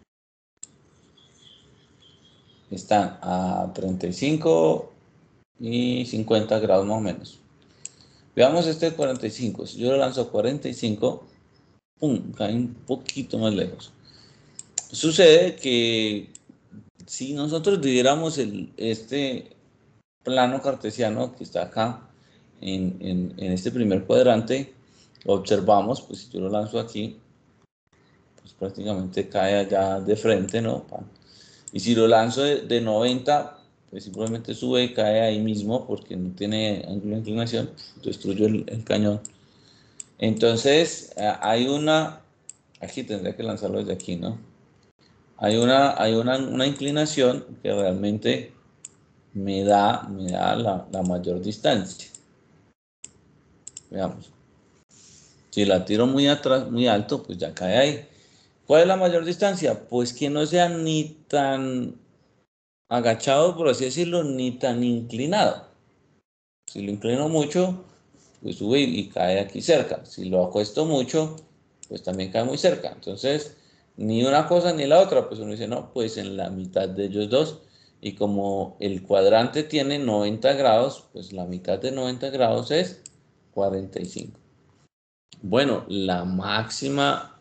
están a 35 y 50 grados más o menos. Veamos este de 45. Si yo lo lanzo a 45, ¡pum!, cae un poquito más lejos. Sucede que si nosotros dividiéramos este plano cartesiano que está acá en este primer cuadrante, observamos, pues si yo lo lanzo aquí, pues prácticamente cae allá de frente, ¿no? Y si lo lanzo de 90, pues simplemente sube y cae ahí mismo porque no tiene ángulo de inclinación, destruyo el cañón. Entonces, hay aquí tendría que lanzarlo desde aquí, ¿no? Hay una inclinación que realmente me da la mayor distancia. Veamos. Si la tiro muy atrás, muy alto, pues ya cae ahí. ¿Cuál es la mayor distancia? Pues que no sea ni tan agachado, por así decirlo, ni tan inclinado. Si lo inclino mucho, pues sube y cae aquí cerca. Si lo acuesto mucho, pues también cae muy cerca. Entonces, ni una cosa ni la otra, pues uno dice, no, pues en la mitad de ellos dos. Y como el cuadrante tiene 90 grados, pues la mitad de 90 grados es 45. Bueno, la máxima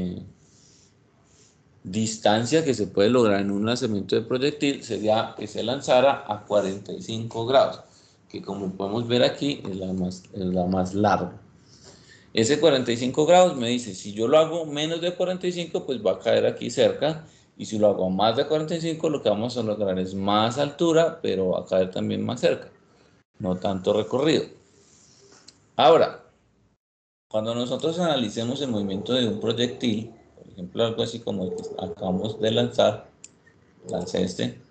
distancia que se puede lograr en un lanzamiento de proyectil sería que se lanzara a 45 grados, que como podemos ver aquí es la más larga. Ese 45 grados me dice, si yo lo hago menos de 45, pues va a caer aquí cerca, y si lo hago más de 45, lo que vamos a lograr es más altura, pero va a caer también más cerca, no tanto recorrido. Ahora, cuando nosotros analicemos el movimiento de un proyectil, por ejemplo, algo así como el que acabamos de lanzar, lancé este,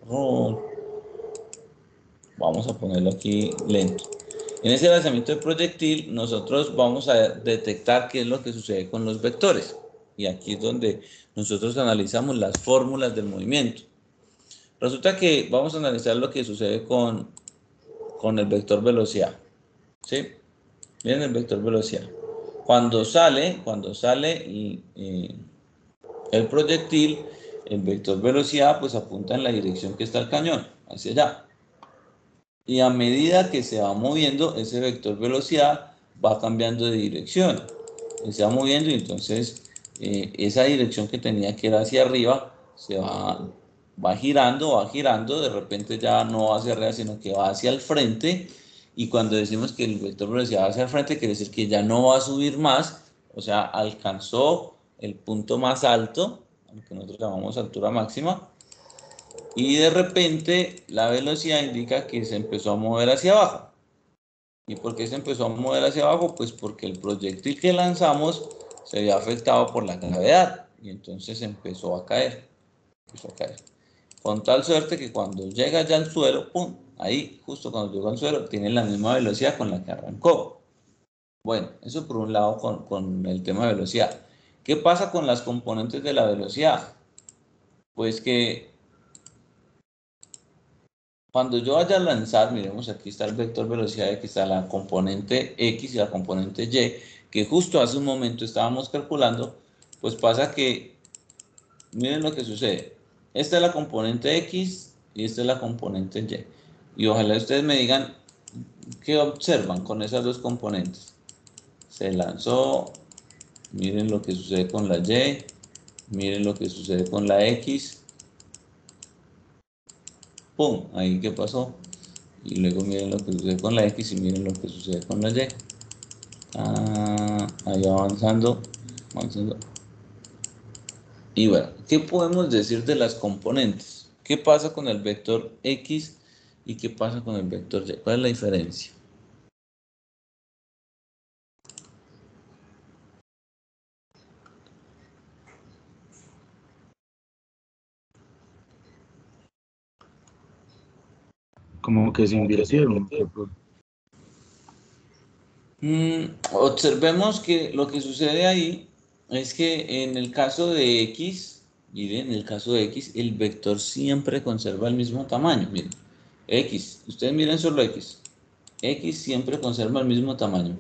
vamos a ponerlo aquí lento. En ese lanzamiento de proyectil, nosotros vamos a detectar qué es lo que sucede con los vectores. Y aquí es donde nosotros analizamos las fórmulas del movimiento. Resulta que vamos a analizar lo que sucede con el vector velocidad. ¿Sí? Miren el vector velocidad. Cuando sale el proyectil, el vector velocidad pues apunta en la dirección que está el cañón, hacia allá. Y a medida que se va moviendo, ese vector velocidad va cambiando de dirección. Se va moviendo y entonces esa dirección que tenía que ir hacia arriba se va girando, de repente ya no va hacia arriba, sino que va hacia el frente. Y cuando decimos que el vector velocidad va hacia el frente, quiere decir que ya no va a subir más, o sea, alcanzó el punto más alto, lo que nosotros llamamos altura máxima, y de repente la velocidad indica que se empezó a mover hacia abajo. ¿Y por qué se empezó a mover hacia abajo? Pues porque el proyectil que lanzamos se había afectado por la gravedad y entonces empezó a caer. Con tal suerte que cuando llega ya al suelo, ¡pum! Ahí, justo cuando llegó al suelo, tiene la misma velocidad con la que arrancó. Bueno, eso por un lado con el tema de velocidad. ¿Qué pasa con las componentes de la velocidad? Pues que cuando yo vaya a lanzar, miremos, aquí está el vector velocidad, aquí está la componente X y la componente Y, que justo hace un momento estábamos calculando, pues pasa que, miren lo que sucede. Esta es la componente X y esta es la componente Y. Y ojalá ustedes me digan qué observan con esas dos componentes. Se lanzó, miren lo que sucede con la Y, miren lo que sucede con la X. ¡Pum! Ahí, ¿qué pasó? Y luego miren lo que sucede con la X y miren lo que sucede con la Y. Ahí avanzando. Y bueno, ¿qué podemos decir de las componentes? ¿Qué pasa con el vector X y qué pasa con el vector Y? ¿Cuál es la diferencia? Como que se invirtieron. Observemos que lo que sucede ahí es que en el caso de X, miren, en el caso de X, el vector siempre conserva el mismo tamaño. Miren, X, ustedes miren solo X. X siempre conserva el mismo tamaño.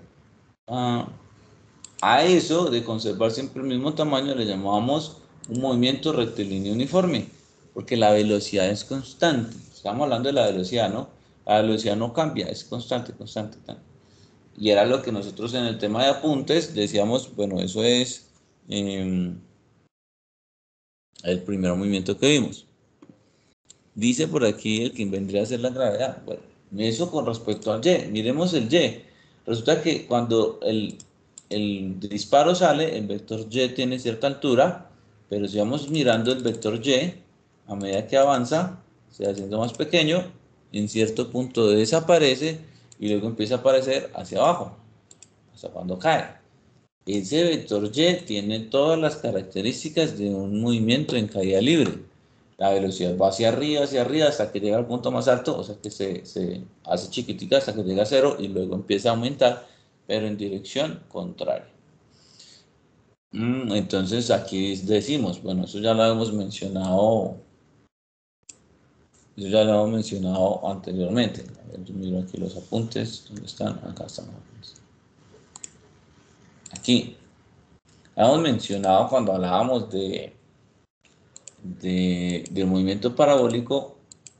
A eso de conservar siempre el mismo tamaño le llamamos un movimiento rectilíneo uniforme, porque la velocidad es constante. Estamos hablando de la velocidad, ¿no? La velocidad no cambia, es constante. Y era lo que nosotros en el tema de apuntes decíamos, bueno, eso es el primer movimiento que vimos. Dice por aquí el que vendría a ser la gravedad. Bueno, eso con respecto al Y. Miremos el Y. Resulta que cuando el disparo sale, el vector Y tiene cierta altura, pero si vamos mirando el vector Y, a medida que avanza, se va haciendo más pequeño, en cierto punto desaparece y luego empieza a aparecer hacia abajo, hasta cuando cae. Ese vector Y tiene todas las características de un movimiento en caída libre. La velocidad va hacia arriba hasta que llega al punto más alto, o sea que se hace chiquitica hasta que llega a cero y luego empieza a aumentar, pero en dirección contraria. Entonces aquí decimos, bueno, eso ya lo hemos mencionado anteriormente. A ver, yo miro aquí los apuntes, ¿dónde están? Acá están los apuntes. Aquí. Hemos mencionado cuando hablábamos del movimiento parabólico,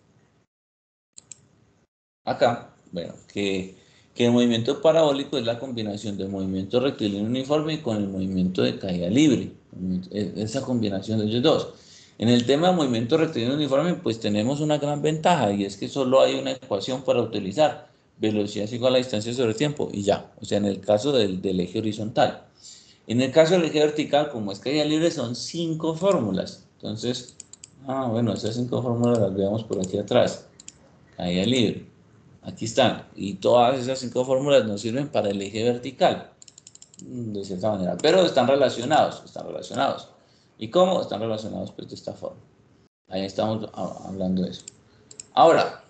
acá, bueno, que el movimiento parabólico es la combinación del movimiento rectilíneo uniforme con el movimiento de caída libre, esa combinación de ellos dos. En el tema del movimiento rectilíneo uniforme, pues tenemos una gran ventaja y es que solo hay una ecuación para utilizar, velocidad es igual a distancia sobre tiempo y ya, o sea, en el caso del eje horizontal. En el caso del eje vertical, como es caída libre, son 5 fórmulas. Entonces, bueno, esas 5 fórmulas las veamos por aquí atrás. Caída libre. Aquí están. Y todas esas 5 fórmulas nos sirven para el eje vertical, de cierta manera. Pero están relacionados, ¿Y cómo? Están relacionados pues de esta forma. Ahí estamos hablando de eso. Ahora,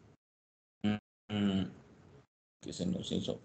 que se nos hizo.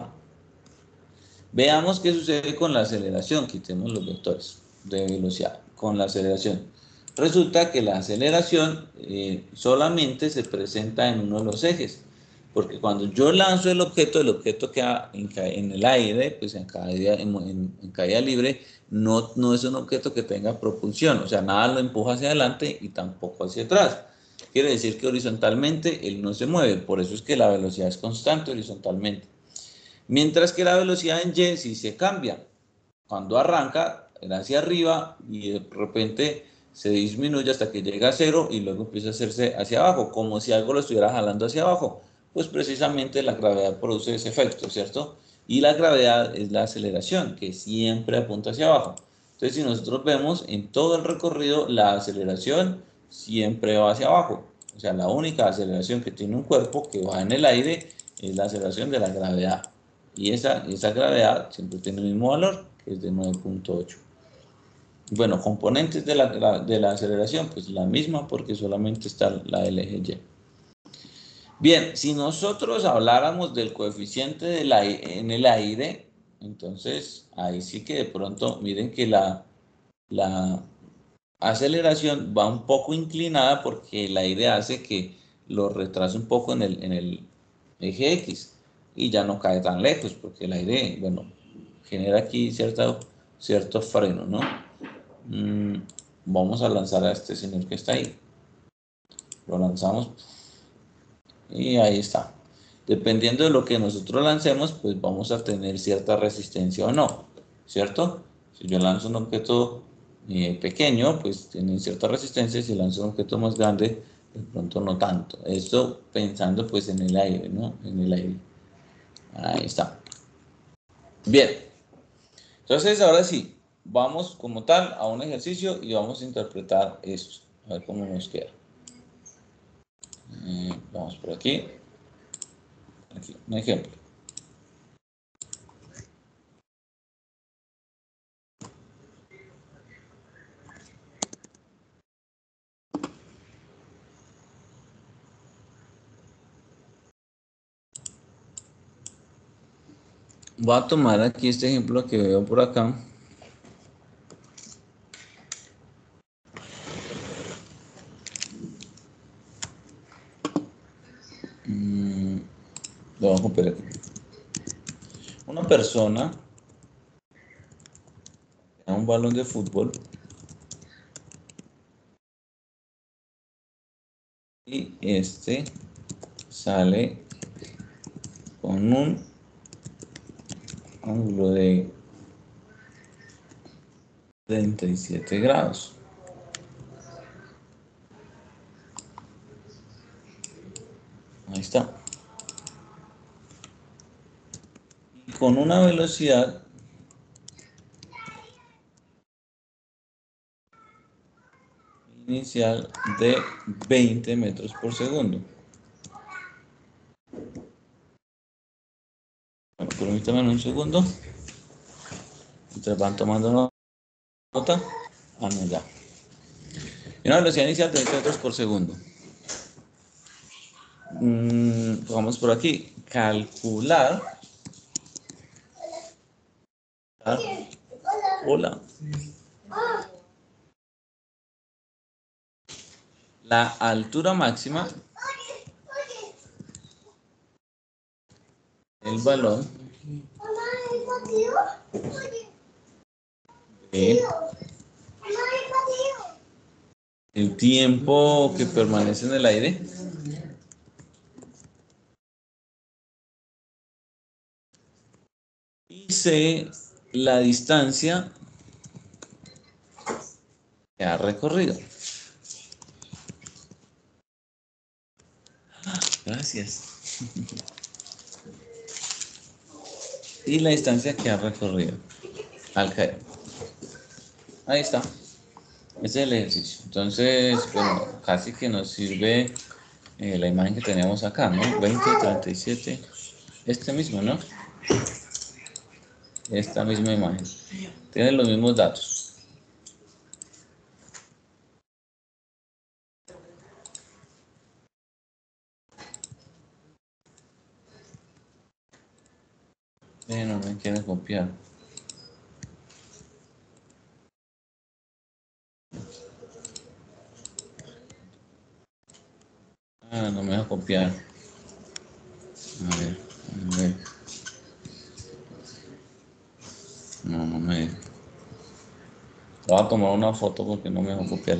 Veamos qué sucede con la aceleración. Quitemos los vectores de velocidad. Con la aceleración. Resulta que la aceleración solamente se presenta en uno de los ejes. Porque cuando yo lanzo el objeto queda en el aire, pues en caída libre, no es un objeto que tenga propulsión. O sea, nada lo empuja hacia adelante y tampoco hacia atrás. Quiere decir que horizontalmente él no se mueve. Por eso es que la velocidad es constante horizontalmente. Mientras que la velocidad en Y sí se cambia. Cuando arranca, era hacia arriba y de repente se disminuye hasta que llega a cero y luego empieza a hacerse hacia abajo, como si algo lo estuviera jalando hacia abajo. Pues precisamente la gravedad produce ese efecto, ¿cierto? Y la gravedad es la aceleración, que siempre apunta hacia abajo. Entonces, si nosotros vemos en todo el recorrido, la aceleración siempre va hacia abajo. O sea, la única aceleración que tiene un cuerpo que va en el aire es la aceleración de la gravedad. Y esa gravedad siempre tiene el mismo valor, que es de 9.8. Bueno, componentes de la aceleración, pues la misma porque solamente está la del eje Y. Bien, si nosotros habláramos del coeficiente en el aire, entonces ahí sí que de pronto miren que la aceleración va un poco inclinada porque el aire hace que lo retrase un poco en el eje X y ya no cae tan lejos porque el aire, bueno, genera aquí cierto freno, ¿no? Vamos a lanzar a este señor que está ahí. Lo lanzamos y ahí está. Dependiendo de lo que nosotros lancemos, pues vamos a tener cierta resistencia o no, ¿cierto? Si yo lanzo un objeto pequeño, pues tiene cierta resistencia. Si lanzo un objeto más grande, de pronto no tanto. Esto pensando pues en el aire, ¿no? En el aire. Ahí está. Bien. Entonces, ahora sí, vamos como tal a un ejercicio y vamos a interpretar esto. A ver cómo nos queda. Vamos por aquí. Aquí, un ejemplo. Voy a tomar aquí este ejemplo que veo por acá. Lo vamos a copiar aquí. Una persona a un balón de fútbol y este sale con un ángulo de 37 grados. con una velocidad inicial de 20 metros por segundo. Bueno, permítanme un segundo. Mientras van tomando nota. Ah, no, ya. Y una velocidad inicial de 20 metros por segundo. Vamos por aquí. Calcular. Hola. La altura máxima del balón de el tiempo que permanece en el aire y C, la distancia que ha recorrido. Gracias. Y la distancia que ha recorrido al caer. Ahí está. Ese es el ejercicio. Entonces, bueno, casi que nos sirve la imagen que teníamos acá, ¿no? 20, 37. Este mismo, ¿no? Esta misma imagen. Tiene los mismos datos. No me quieren copiar. Ah, no me deja copiar. A ver, a ver. No, no me deja. Voy a tomar una foto porque no me deja copiar.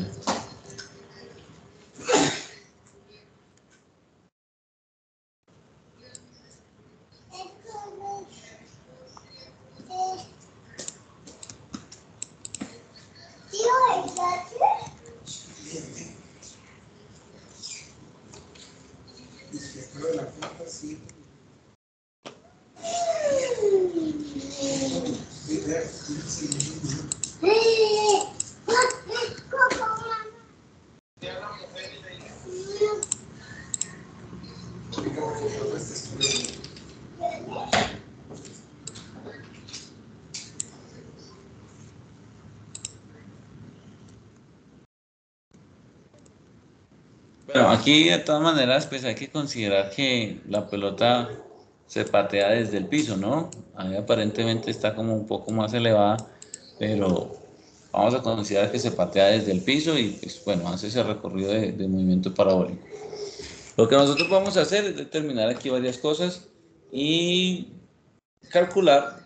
Bueno, aquí de todas maneras, pues hay que considerar que la pelota se patea desde el piso, ¿no? Ahí aparentemente está como un poco más elevada, pero vamos a considerar que se patea desde el piso y pues bueno, hace ese recorrido de movimiento parabólico. Lo que nosotros vamos a hacer es determinar aquí varias cosas y calcular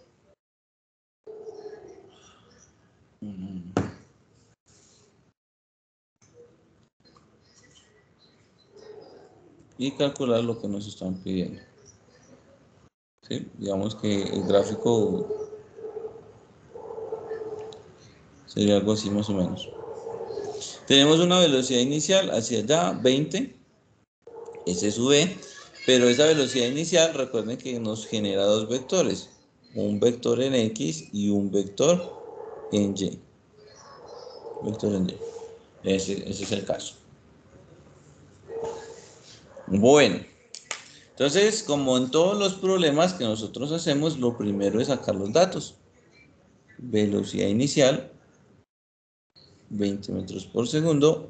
lo que nos están pidiendo. ¿Sí? Digamos que el gráfico sería algo así más o menos. Tenemos una velocidad inicial hacia allá, 20, ese es V, pero esa velocidad inicial, recuerden que nos genera dos vectores, un vector en X y un vector en Y. Vector en Y. Ese es el caso. Bueno, entonces, como en todos los problemas que nosotros hacemos, lo primero es sacar los datos. Velocidad inicial, 20 metros por segundo,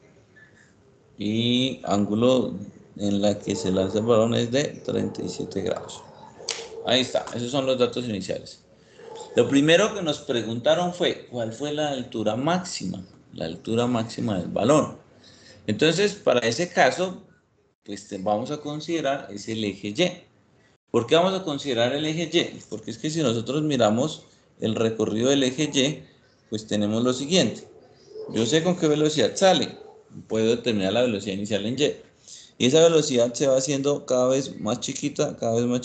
y ángulo en la que se lanza el balón es de 37 grados. Ahí está, esos son los datos iniciales. Lo primero que nos preguntaron fue, ¿cuál fue la altura máxima? La altura máxima del balón. Entonces, para ese caso, pues vamos a considerar es el eje Y. ¿Por qué vamos a considerar el eje Y? Porque es que si nosotros miramos el recorrido del eje Y, pues tenemos lo siguiente. Yo sé con qué velocidad sale, puedo determinar la velocidad inicial en Y. Y esa velocidad se va haciendo cada vez más chiquita,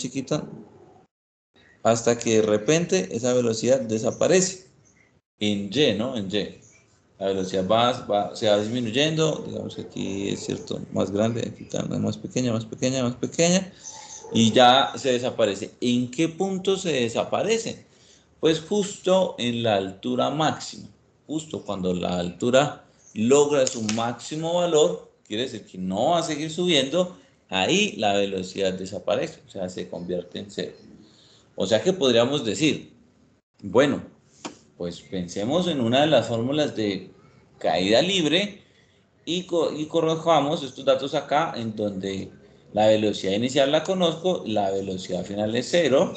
hasta que de repente esa velocidad desaparece en Y, ¿no? En Y. La velocidad se va disminuyendo, digamos que aquí es cierto, más grande, aquí está más pequeña, y ya se desaparece. ¿En qué punto se desaparece? Pues justo en la altura máxima. Justo cuando la altura logra su máximo valor, quiere decir que no va a seguir subiendo, ahí la velocidad desaparece, o sea, se convierte en cero. O sea que podríamos decir, bueno, pues pensemos en una de las fórmulas de caída libre y corrijamos estos datos acá en donde la velocidad inicial la conozco, la velocidad final es cero.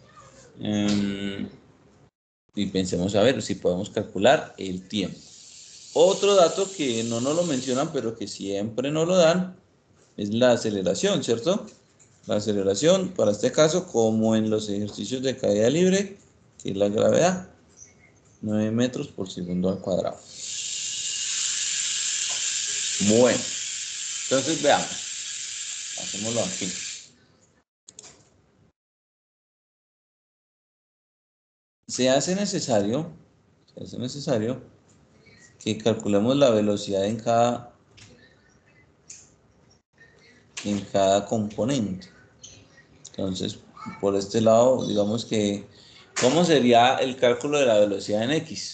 Y pensemos a ver si podemos calcular el tiempo. Otro dato que no nos lo mencionan, pero que siempre nos lo dan, es la aceleración, ¿cierto? La aceleración, para este caso, como en los ejercicios de caída libre, que es la gravedad, 9 metros por segundo al cuadrado. Bueno, entonces veamos. Hacémoslo aquí. Se hace necesario que calculemos la velocidad en cada componente. Entonces, por este lado, digamos que, ¿cómo sería el cálculo de la velocidad en X?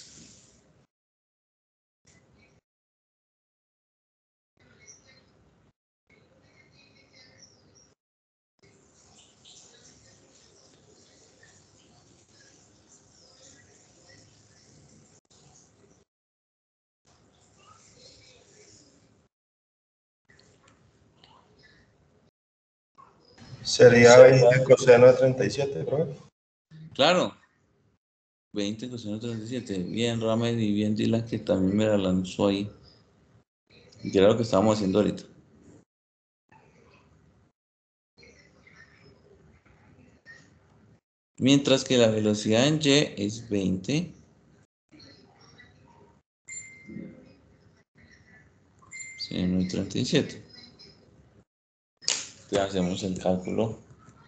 Sería 20 coseno de 37, profe. Claro, 20 coseno de 37. Bien, Ramed, y bien Dylan, que también me la lanzó ahí. Y que era lo que estábamos haciendo ahorita. Mientras que la velocidad en Y es 20. Seno de 37. Ya hacemos el cálculo.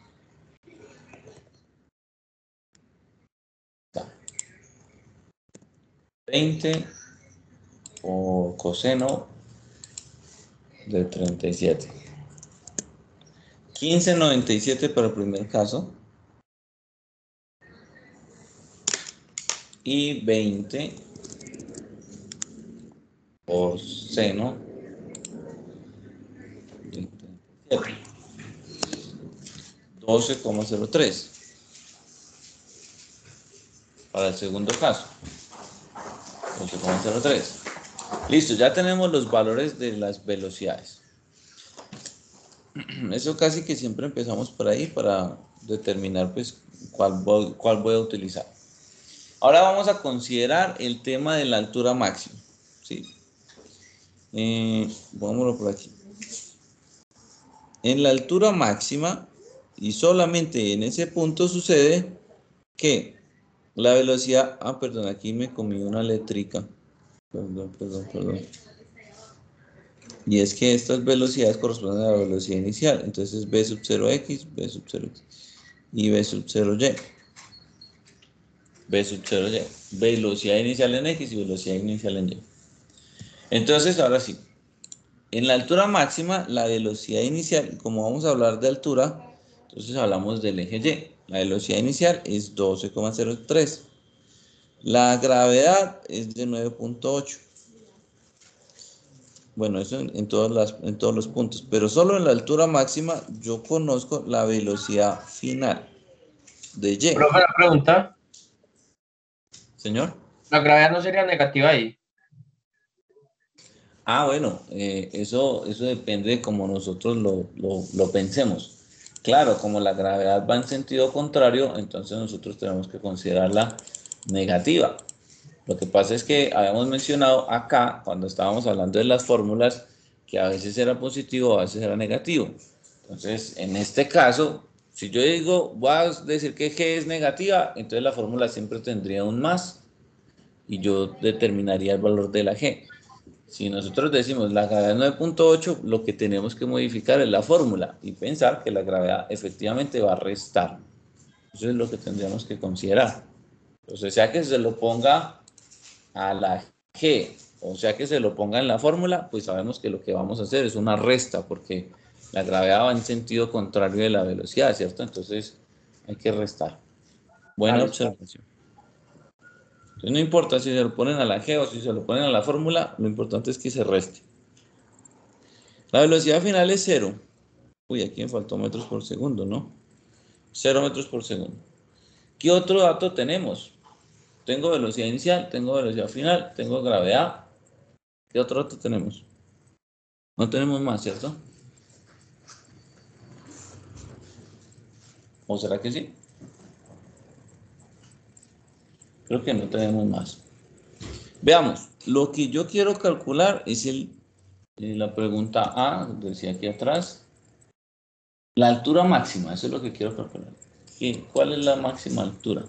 20 por coseno de 37. 15.97 para el primer caso. Y 20 por seno de 37. 12,03 para el segundo caso. 12,03. Listo, ya tenemos los valores de las velocidades. Eso casi que siempre empezamos por ahí para determinar pues cuál voy a utilizar. Ahora vamos a considerar el tema de la altura máxima. ¿Sí? Vámonos por aquí. En la altura máxima, y solamente en ese punto sucede que la velocidad... perdón, aquí me comí una letrica. Perdón. Y es que estas velocidades corresponden a la velocidad inicial. Entonces v sub 0x, v sub 0x y v sub 0y. V sub 0y. Velocidad inicial en x y velocidad inicial en y. Entonces, ahora sí. En la altura máxima, la velocidad inicial, como vamos a hablar de altura, entonces hablamos del eje Y. La velocidad inicial es 12,03. La gravedad es de 9,8. Bueno, eso en todos los puntos, pero solo en la altura máxima yo conozco la velocidad final de Y. Profe, la pregunta. Señor. La gravedad no sería negativa ahí. Bueno, eso depende de cómo nosotros lo pensemos. Claro, como la gravedad va en sentido contrario, entonces nosotros tenemos que considerarla negativa. Lo que pasa es que habíamos mencionado acá, cuando estábamos hablando de las fórmulas, que a veces era positivo, a veces era negativo. Entonces, en este caso, si yo digo, voy a decir que G es negativa, entonces la fórmula siempre tendría un más y yo determinaría el valor de la G. Si nosotros decimos la gravedad es 9,8, lo que tenemos que modificar es la fórmula y pensar que la gravedad efectivamente va a restar. Eso es lo que tendríamos que considerar. Entonces, sea que se lo ponga a la G, o sea que se lo ponga en la fórmula, pues sabemos que lo que vamos a hacer es una resta, porque La gravedad va en sentido contrario de la velocidad, ¿cierto? Entonces hay que restar. Buena Vale. observación. Entonces no importa si se lo ponen a la G o si se lo ponen a la fórmula, lo importante es que se reste. La velocidad final es 0. Uy, aquí me faltó metros por segundo, ¿no? 0 metros por segundo. ¿Qué otro dato tenemos? Tengo velocidad inicial, tengo velocidad final, tengo gravedad. ¿Qué otro dato tenemos? No tenemos más, ¿cierto? ¿O será que sí? Creo que no tenemos más. Veamos, lo que yo quiero calcular es la pregunta A, decía aquí atrás. La altura máxima, eso es lo que quiero calcular. ¿Cuál es la máxima altura?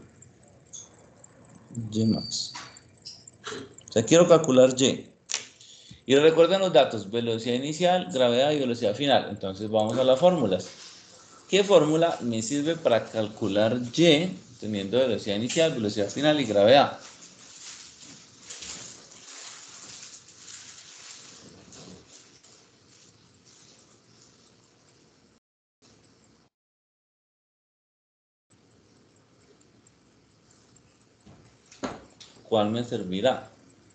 Y max. O sea, quiero calcular Y. Y recuerden los datos, velocidad inicial, gravedad y velocidad final. Entonces vamos a las fórmulas. ¿Qué fórmula me sirve para calcular Y teniendo velocidad inicial, velocidad final y gravedad? ¿Cuál me servirá?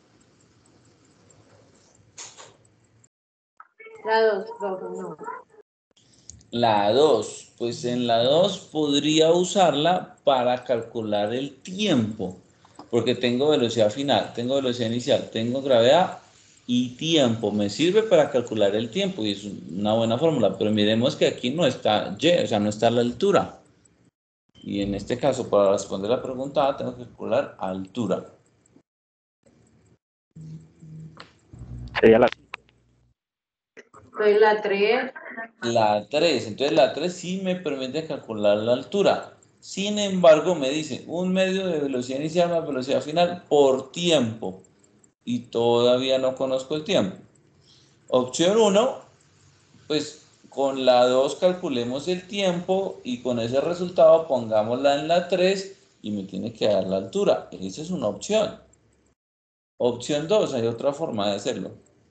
La 2, profe, no. La 2, pues en la 2 podría usarla para calcular el tiempo, porque tengo velocidad final, tengo velocidad inicial, tengo gravedad y tiempo. Me sirve para calcular el tiempo y es una buena fórmula, pero miremos que aquí no está Y, o sea, no está la altura. Y en este caso, para responder la pregunta A, tengo que calcular altura. Sería la Soy la 3. La 3, entonces la 3 sí me permite calcular la altura. Sin embargo, me dice un medio de velocidad inicial más velocidad final por tiempo. Y todavía no conozco el tiempo. Opción 1, pues con la 2 calculemos el tiempo y con ese resultado pongámosla en la 3 y me tiene que dar la altura. Esa es una opción. Opción 2, hay otra forma de hacerlo.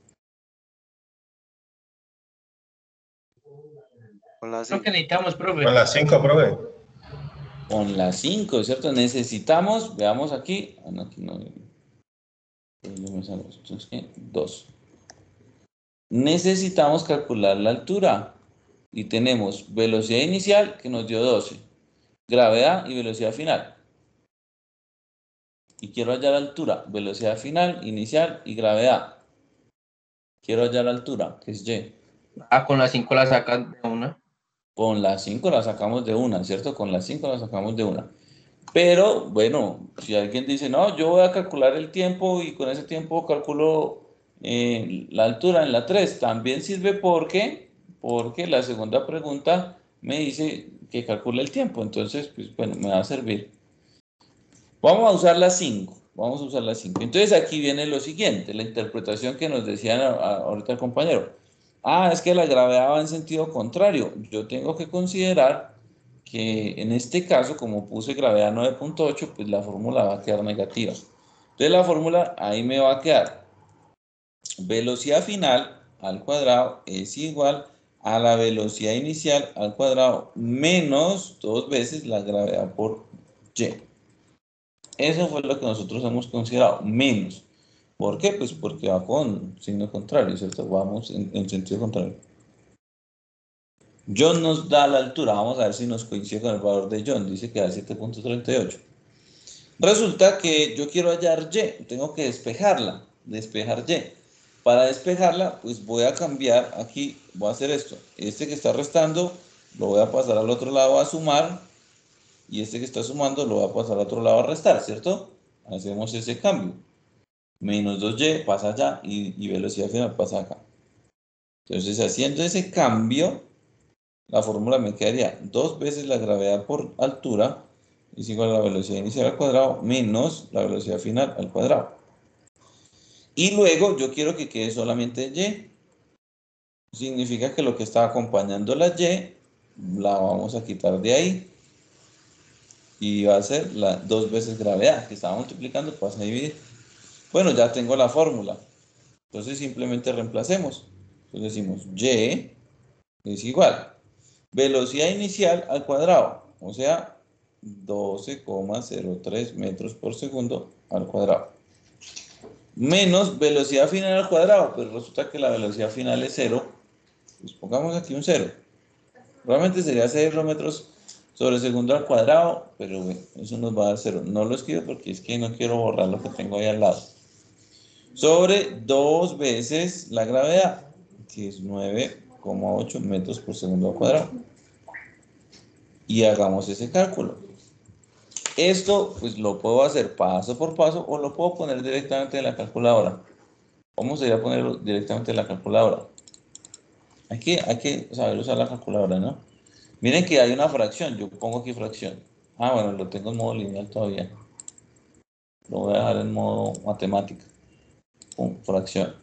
Lo que necesitamos, profe. Con las 5, profe. Con la 5, ¿cierto? Necesitamos, veamos aquí. Ah, no, aquí no. Yo me salgo. Entonces, ¿qué? 2. Necesitamos calcular la altura. Y tenemos velocidad inicial que nos dio 12. Gravedad y velocidad final. Y quiero hallar la altura. Velocidad final, inicial y gravedad. Quiero hallar la altura, que es Y. Ah, con las 5 la sacan de una. Con la 5 la sacamos de una, ¿cierto? Con la 5 la sacamos de una. Pero, bueno, si alguien dice, no, yo voy a calcular el tiempo y con ese tiempo calculo la altura en la 3, también sirve porque la segunda pregunta me dice que calcule el tiempo. Entonces, pues, bueno, me va a servir. Vamos a usar la 5. Vamos a usar la 5. Entonces, aquí viene lo siguiente, la interpretación que nos decía ahorita el compañero. Ah, es que la gravedad va en sentido contrario. Yo tengo que considerar que en este caso, como puse gravedad 9.8, pues la fórmula va a quedar negativa. Entonces la fórmula ahí me va a quedar velocidad final al cuadrado es igual a la velocidad inicial al cuadrado menos 2 veces la gravedad por Y. Eso fue lo que nosotros hemos considerado, menos. ¿Por qué? Pues porque va con signo contrario, ¿cierto? Vamos en sentido contrario. John nos da la altura, vamos a ver si nos coincide con el valor de John, dice que da 7.38. Resulta que yo quiero hallar Y, tengo que despejar Y. Para despejarla, pues voy a cambiar aquí, voy a hacer esto. Este que está restando, lo voy a pasar al otro lado a sumar, y este que está sumando, lo voy a pasar al otro lado a restar, ¿cierto? Hacemos ese cambio. Menos 2Y pasa allá y velocidad final pasa acá. Entonces, haciendo ese cambio, la fórmula me quedaría 2 veces la gravedad por altura es igual a la velocidad inicial al cuadrado menos la velocidad final al cuadrado. Y luego yo quiero que quede solamente Y. Significa que lo que está acompañando la Y la vamos a quitar de ahí. Y va a ser la 2 veces gravedad que estaba multiplicando, pasa a dividir. Bueno, ya tengo la fórmula. Entonces simplemente reemplacemos. Entonces decimos Y es igual. Velocidad inicial al cuadrado, o sea, 12,03 metros por segundo al cuadrado. Menos velocidad final al cuadrado, pero resulta que la velocidad final es 0. Pues pongamos aquí un 0. Realmente sería 0 metros sobre segundo al cuadrado, pero bueno, eso nos va a dar 0. No lo escribo porque es que no quiero borrar lo que tengo ahí al lado. Sobre 2 veces la gravedad, que es 9,8 metros por segundo al cuadrado. Y hagamos ese cálculo. Esto pues lo puedo hacer paso por paso o lo puedo poner directamente en la calculadora. ¿Cómo sería ponerlo directamente en la calculadora? Hay que saber usar la calculadora, ¿no? Miren que hay una fracción, yo pongo aquí fracción. Ah, bueno, lo tengo en modo lineal todavía. Lo voy a dejar en modo matemática. Pum, fracción.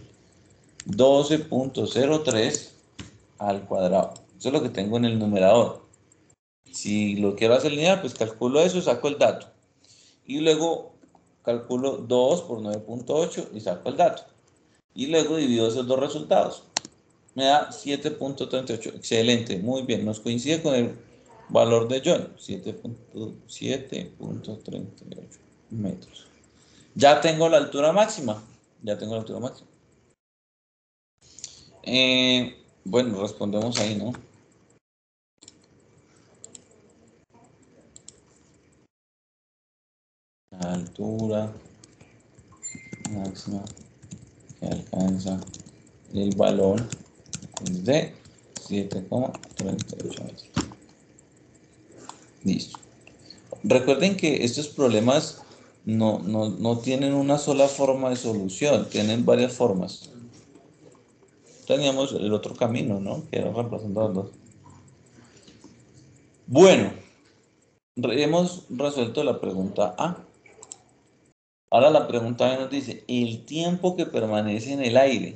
12,03 al cuadrado. Eso es lo que tengo en el numerador. Si lo quiero hacer lineal, pues calculo eso y saco el dato. Y luego calculo 2 por 9,8 y saco el dato. Y luego divido esos dos resultados. Me da 7,38. Excelente, muy bien. Nos coincide con el valor de John. 7,38 metros. Ya tengo la altura máxima. Ya tengo la altura máxima. Bueno, respondemos ahí, ¿no? La altura máxima que alcanza el balón es de 7,38 metros. Listo. Recuerden que estos problemas no tienen una sola forma de solución, tienen varias formas. Teníamos el otro camino, ¿no? Que era reemplazando a los dos. Bueno, hemos resuelto la pregunta A. Ahora la pregunta B nos dice, el tiempo que permanece en el aire.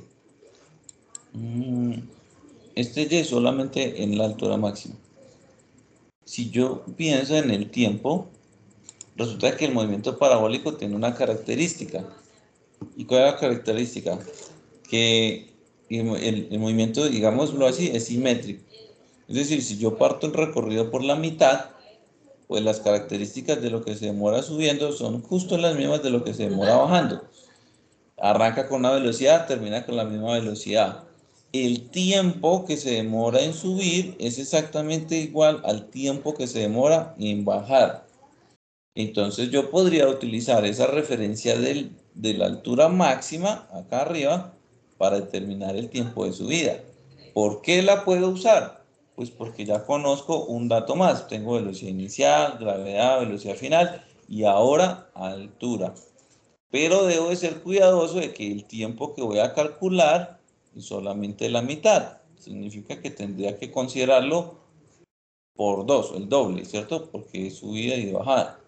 Este Y es solamente en la altura máxima. Si yo pienso en el tiempo, resulta que el movimiento parabólico tiene una característica. ¿Y cuál es la característica? Que el movimiento, digámoslo así, es simétrico. Es decir, si yo parto el recorrido por la mitad, pues las características de lo que se demora subiendo son justo las mismas de lo que se demora bajando. Arranca con una velocidad, termina con la misma velocidad. El tiempo que se demora en subir es exactamente igual al tiempo que se demora en bajar. Entonces yo podría utilizar esa referencia de la altura máxima acá arriba para determinar el tiempo de subida. ¿Por qué la puedo usar? Pues porque ya conozco un dato más. Tengo velocidad inicial, gravedad, velocidad final y ahora altura. Pero debo de ser cuidadoso de que el tiempo que voy a calcular es solamente la mitad. Significa que tendría que considerarlo por 2, el doble, ¿cierto? Porque es subida y bajada.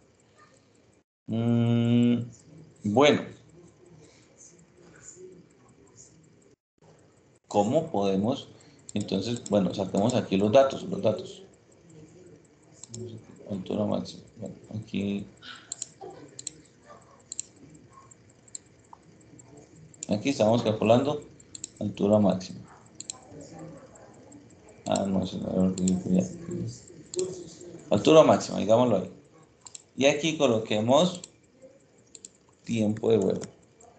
Bueno, ¿cómo podemos? Entonces, bueno, sacamos aquí los datos. Altura máxima. Bueno, aquí estamos calculando altura máxima. No, se me olvidó ya. Altura máxima, digámoslo ahí. Y aquí coloquemos tiempo de vuelo.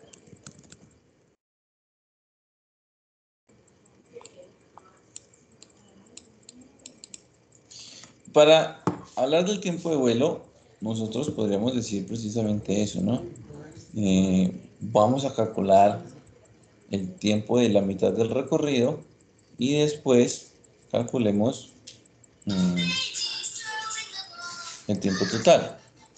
Para hablar del tiempo de vuelo, nosotros podríamos decir precisamente eso, ¿no? Vamos a calcular el tiempo de la mitad del recorrido y después calculemos el tiempo total.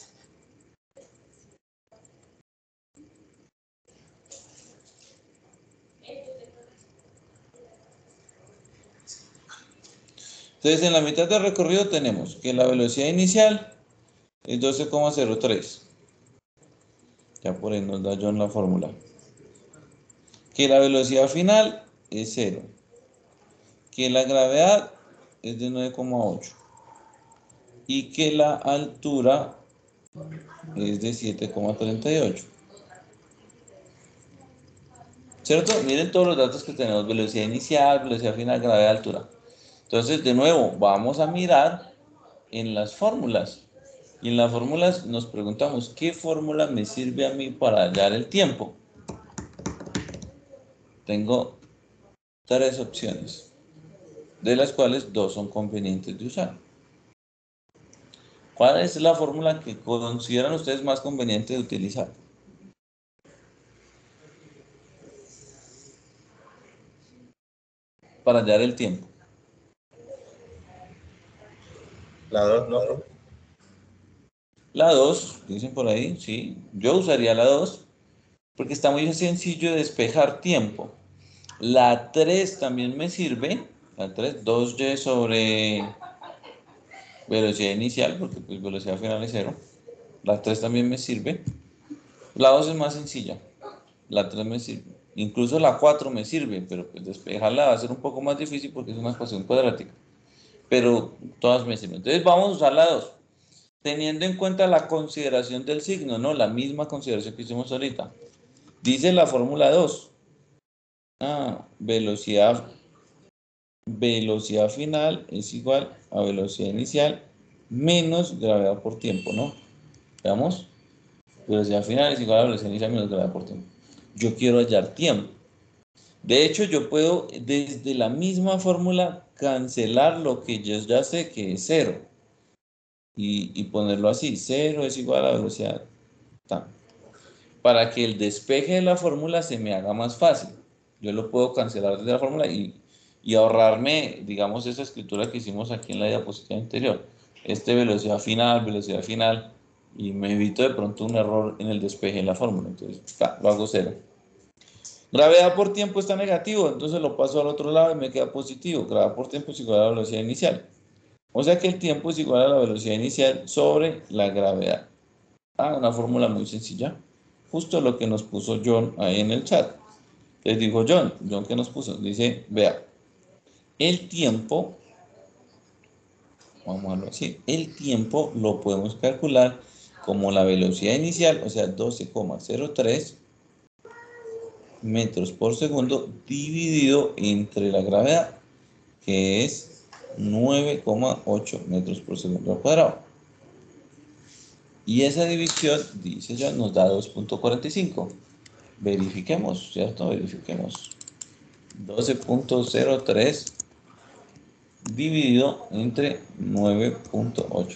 Entonces, en la mitad del recorrido tenemos que la velocidad inicial es 12,03. Ya por ahí nos da John la fórmula. Que la velocidad final es 0. Que la gravedad es de 9,8. Y que la altura es de 7,38. ¿Cierto? Miren todos los datos que tenemos, velocidad inicial, velocidad final, gravedad, altura. Entonces, de nuevo, vamos a mirar en las fórmulas. Y en las fórmulas nos preguntamos, ¿qué fórmula me sirve a mí para hallar el tiempo? Tengo 3 opciones, de las cuales 2 son convenientes de usar. ¿Cuál es la fórmula que consideran ustedes más conveniente de utilizar? Para hallar el tiempo. La 2, ¿no, profe? La 2, dicen por ahí, sí. Yo usaría la 2 porque está muy sencillo despejar tiempo. La 3 también me sirve. La 3, 2y sobre velocidad inicial, porque pues velocidad final es 0. La 3 también me sirve. La 2 es más sencilla. La 3 me sirve. Incluso la 4 me sirve, pero pues despejarla va a ser un poco más difícil porque es una ecuación cuadrática. Pero todas me sirven. Entonces vamos a usar la 2. Teniendo en cuenta la consideración del signo, ¿no? La misma consideración que hicimos ahorita. Dice la fórmula 2. Velocidad final es igual a velocidad inicial menos gravedad por tiempo, ¿no? Veamos. Velocidad final es igual a velocidad inicial menos gravedad por tiempo. Yo quiero hallar tiempo. De hecho, yo puedo desde la misma fórmula cancelar lo que yo ya sé que es 0. Y ponerlo así. 0 es igual a velocidad. Para que el despeje de la fórmula se me haga más fácil. Yo lo puedo cancelar desde la fórmula y ahorrarme, digamos, esa escritura que hicimos aquí en la diapositiva anterior. Velocidad final, y me evito de pronto un error en el despeje de la fórmula. Entonces, lo hago 0. Gravedad por tiempo está negativo, entonces lo paso al otro lado y me queda positivo. Gravedad por tiempo es igual a la velocidad inicial. O sea que el tiempo es igual a la velocidad inicial sobre la gravedad. Una fórmula muy sencilla. Justo lo que nos puso John ahí en el chat. Les digo John que nos puso, dice, vea, el tiempo, vamos a verlo así, el tiempo lo podemos calcular como la velocidad inicial, o sea, 12,03 metros por segundo dividido entre la gravedad, que es 9,8 metros por segundo al cuadrado. Y esa división, dice John, nos da 2.45. Verifiquemos, ¿cierto? Verifiquemos. 12.03 dividido entre 9.8.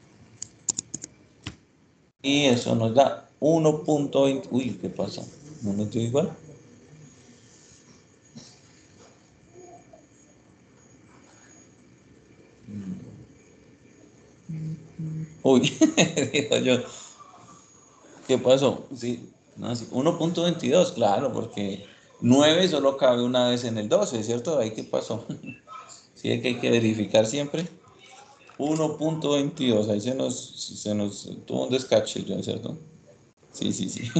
Y eso nos da 1.20. Uy, ¿qué pasa? ¿No nos dio igual? Uy, digo yo. ¿Qué pasó? Sí, no, sí, 1.22, claro, porque 9 solo cabe una vez en el 12, ¿cierto? Ahí qué pasó. Sí, que hay que verificar siempre. 1.22, ahí se nos tuvo un descache, ¿cierto? Sí.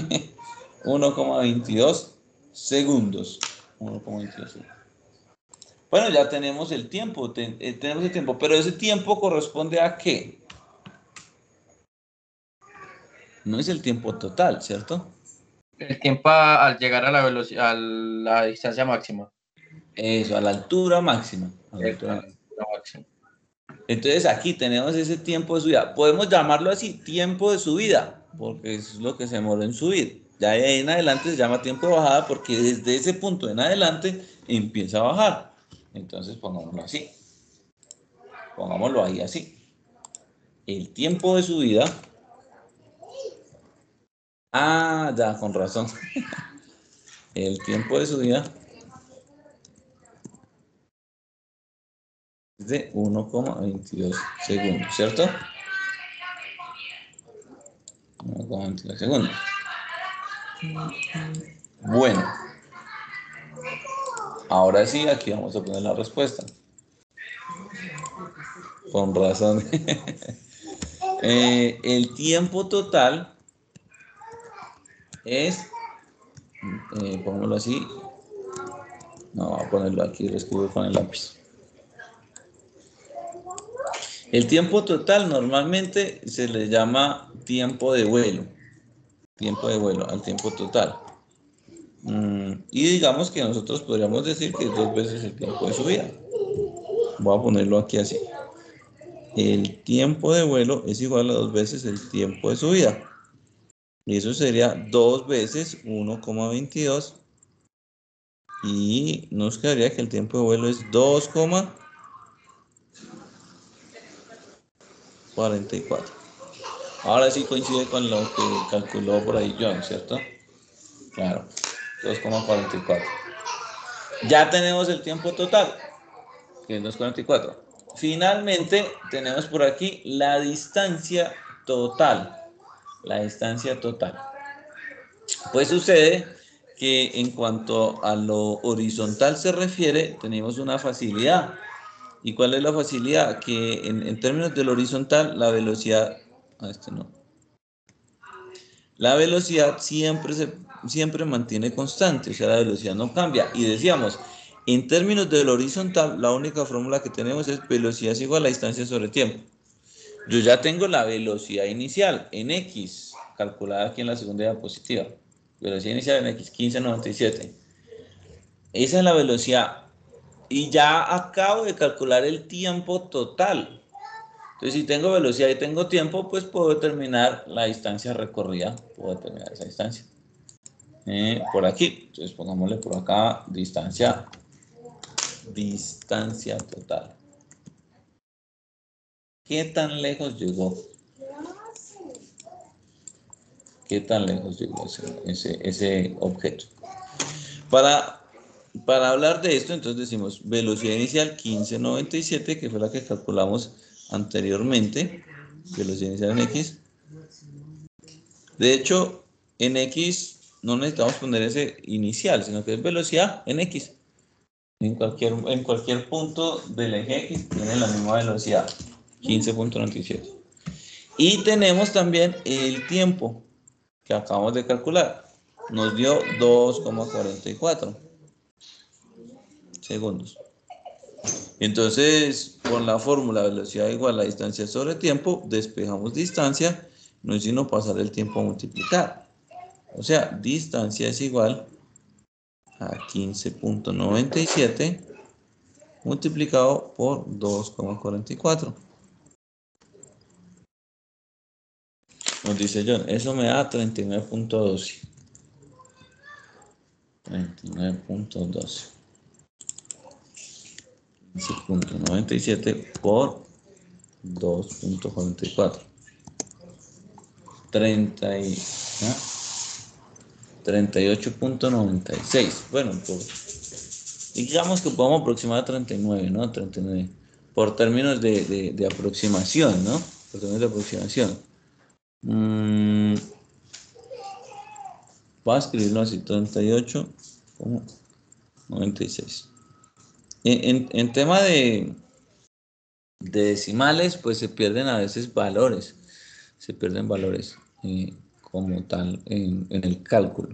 1,22 segundos. 1,22 segundos. Bueno, ya tenemos el tiempo, pero ese tiempo corresponde ¿a qué? No es el tiempo total, ¿cierto? El tiempo al llegar a la velocidad, a la distancia máxima. Eso, a la altura máxima. Entonces aquí tenemos ese tiempo de subida. Podemos llamarlo así, tiempo de subida, porque es lo que se demoró en subir. Ya de ahí en adelante se llama tiempo de bajada porque desde ese punto en adelante empieza a bajar. Entonces pongámoslo así. Pongámoslo ahí así. El tiempo de subida. Ya, con razón. El tiempo de subida es de 1,22 segundos, ¿cierto? 1,22 segundos. Bueno. Ahora sí, aquí vamos a poner la respuesta. Con razón. El tiempo total es, pongámoslo así, no, voy a ponerlo aquí, lo escribo con el lápiz. El tiempo total normalmente se le llama tiempo de vuelo al tiempo total. Y digamos que nosotros podríamos decir que es 2 veces el tiempo de subida. Voy a ponerlo aquí así. El tiempo de vuelo es igual a 2 veces el tiempo de subida. Y eso sería 2 veces 1,22. Y nos quedaría que el tiempo de vuelo es 2,44. Ahora sí coincide con lo que calculó por ahí John, ¿cierto? Claro, 2,44. Ya tenemos el tiempo total, que es 2,44. Finalmente, tenemos por aquí la distancia total. La distancia total. Pues sucede que en cuanto a lo horizontal se refiere, tenemos una facilidad. ¿Y cuál es la facilidad? Que en términos del horizontal, la velocidad... La velocidad siempre mantiene constante, o sea, la velocidad no cambia. Y decíamos, en términos del horizontal, la única fórmula que tenemos es velocidad es igual a distancia sobre tiempo. Yo ya tengo la velocidad inicial en X, calculada aquí en la segunda diapositiva. Velocidad inicial en X, 1597. Esa es la velocidad. Y ya acabo de calcular el tiempo total. Entonces, si tengo velocidad y tengo tiempo, pues puedo determinar la distancia recorrida. Puedo determinar esa distancia. Por aquí. Entonces, pongámosle por acá distancia total. ¿Qué tan lejos llegó? ¿Qué tan lejos llegó ese objeto? Para hablar de esto, entonces decimos velocidad inicial 1597, que fue la que calculamos anteriormente. Velocidad inicial en X. De hecho, en X no necesitamos poner ese inicial, sino que es velocidad en X. En cualquier punto del eje X tiene la misma velocidad, 15.97. Y tenemos también el tiempo que acabamos de calcular. Nos dio 2,44 segundos. Entonces, con la fórmula velocidad igual a distancia sobre tiempo, despejamos distancia, no es sino pasar el tiempo a multiplicar. O sea, distancia es igual a 15.97 multiplicado por 2,44. Nos dice John, eso me da 39.12. 39.12. 15.97 por 2.44. 38.96. Bueno, digamos que podemos aproximar a 39, ¿no? 39. Por términos de aproximación, ¿no? Por términos de aproximación. Voy a escribirlo así, 38,96. En tema de decimales, pues se pierden a veces valores. Se pierden valores como tal en el cálculo.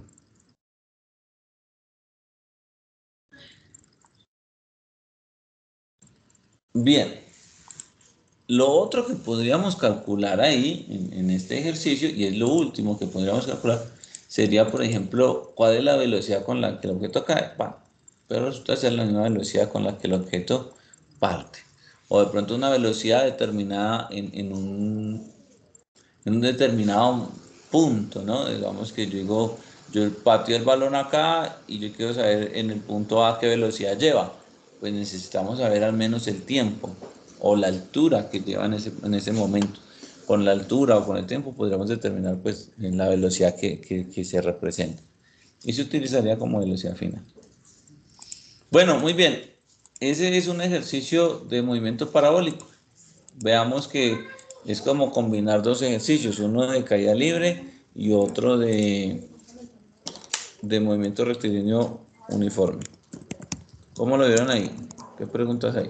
Bien. Lo otro que podríamos calcular ahí, en este ejercicio, y es lo último que podríamos calcular, sería, por ejemplo, cuál es la velocidad con la que el objeto cae. Bueno, pero resulta ser la misma velocidad con la que el objeto parte. O de pronto una velocidad determinada en un determinado punto, ¿no? Digamos que yo pateo el balón acá y yo quiero saber en el punto A qué velocidad lleva. Pues necesitamos saber al menos el tiempo o la altura que lleva en ese momento. Con la altura o con el tiempo podríamos determinar pues en la velocidad que se representa. Y se utilizaría como velocidad final. Bueno, muy bien. Ese es un ejercicio de movimiento parabólico. Veamos que es como combinar dos ejercicios, uno de caída libre y otro de movimiento rectilíneo uniforme. ¿Cómo lo vieron ahí? ¿Qué preguntas hay?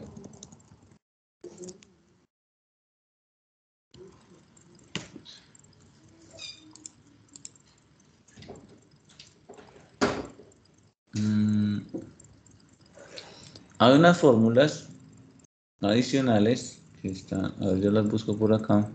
Hay unas fórmulas adicionales que están, a ver, yo las busco por acá.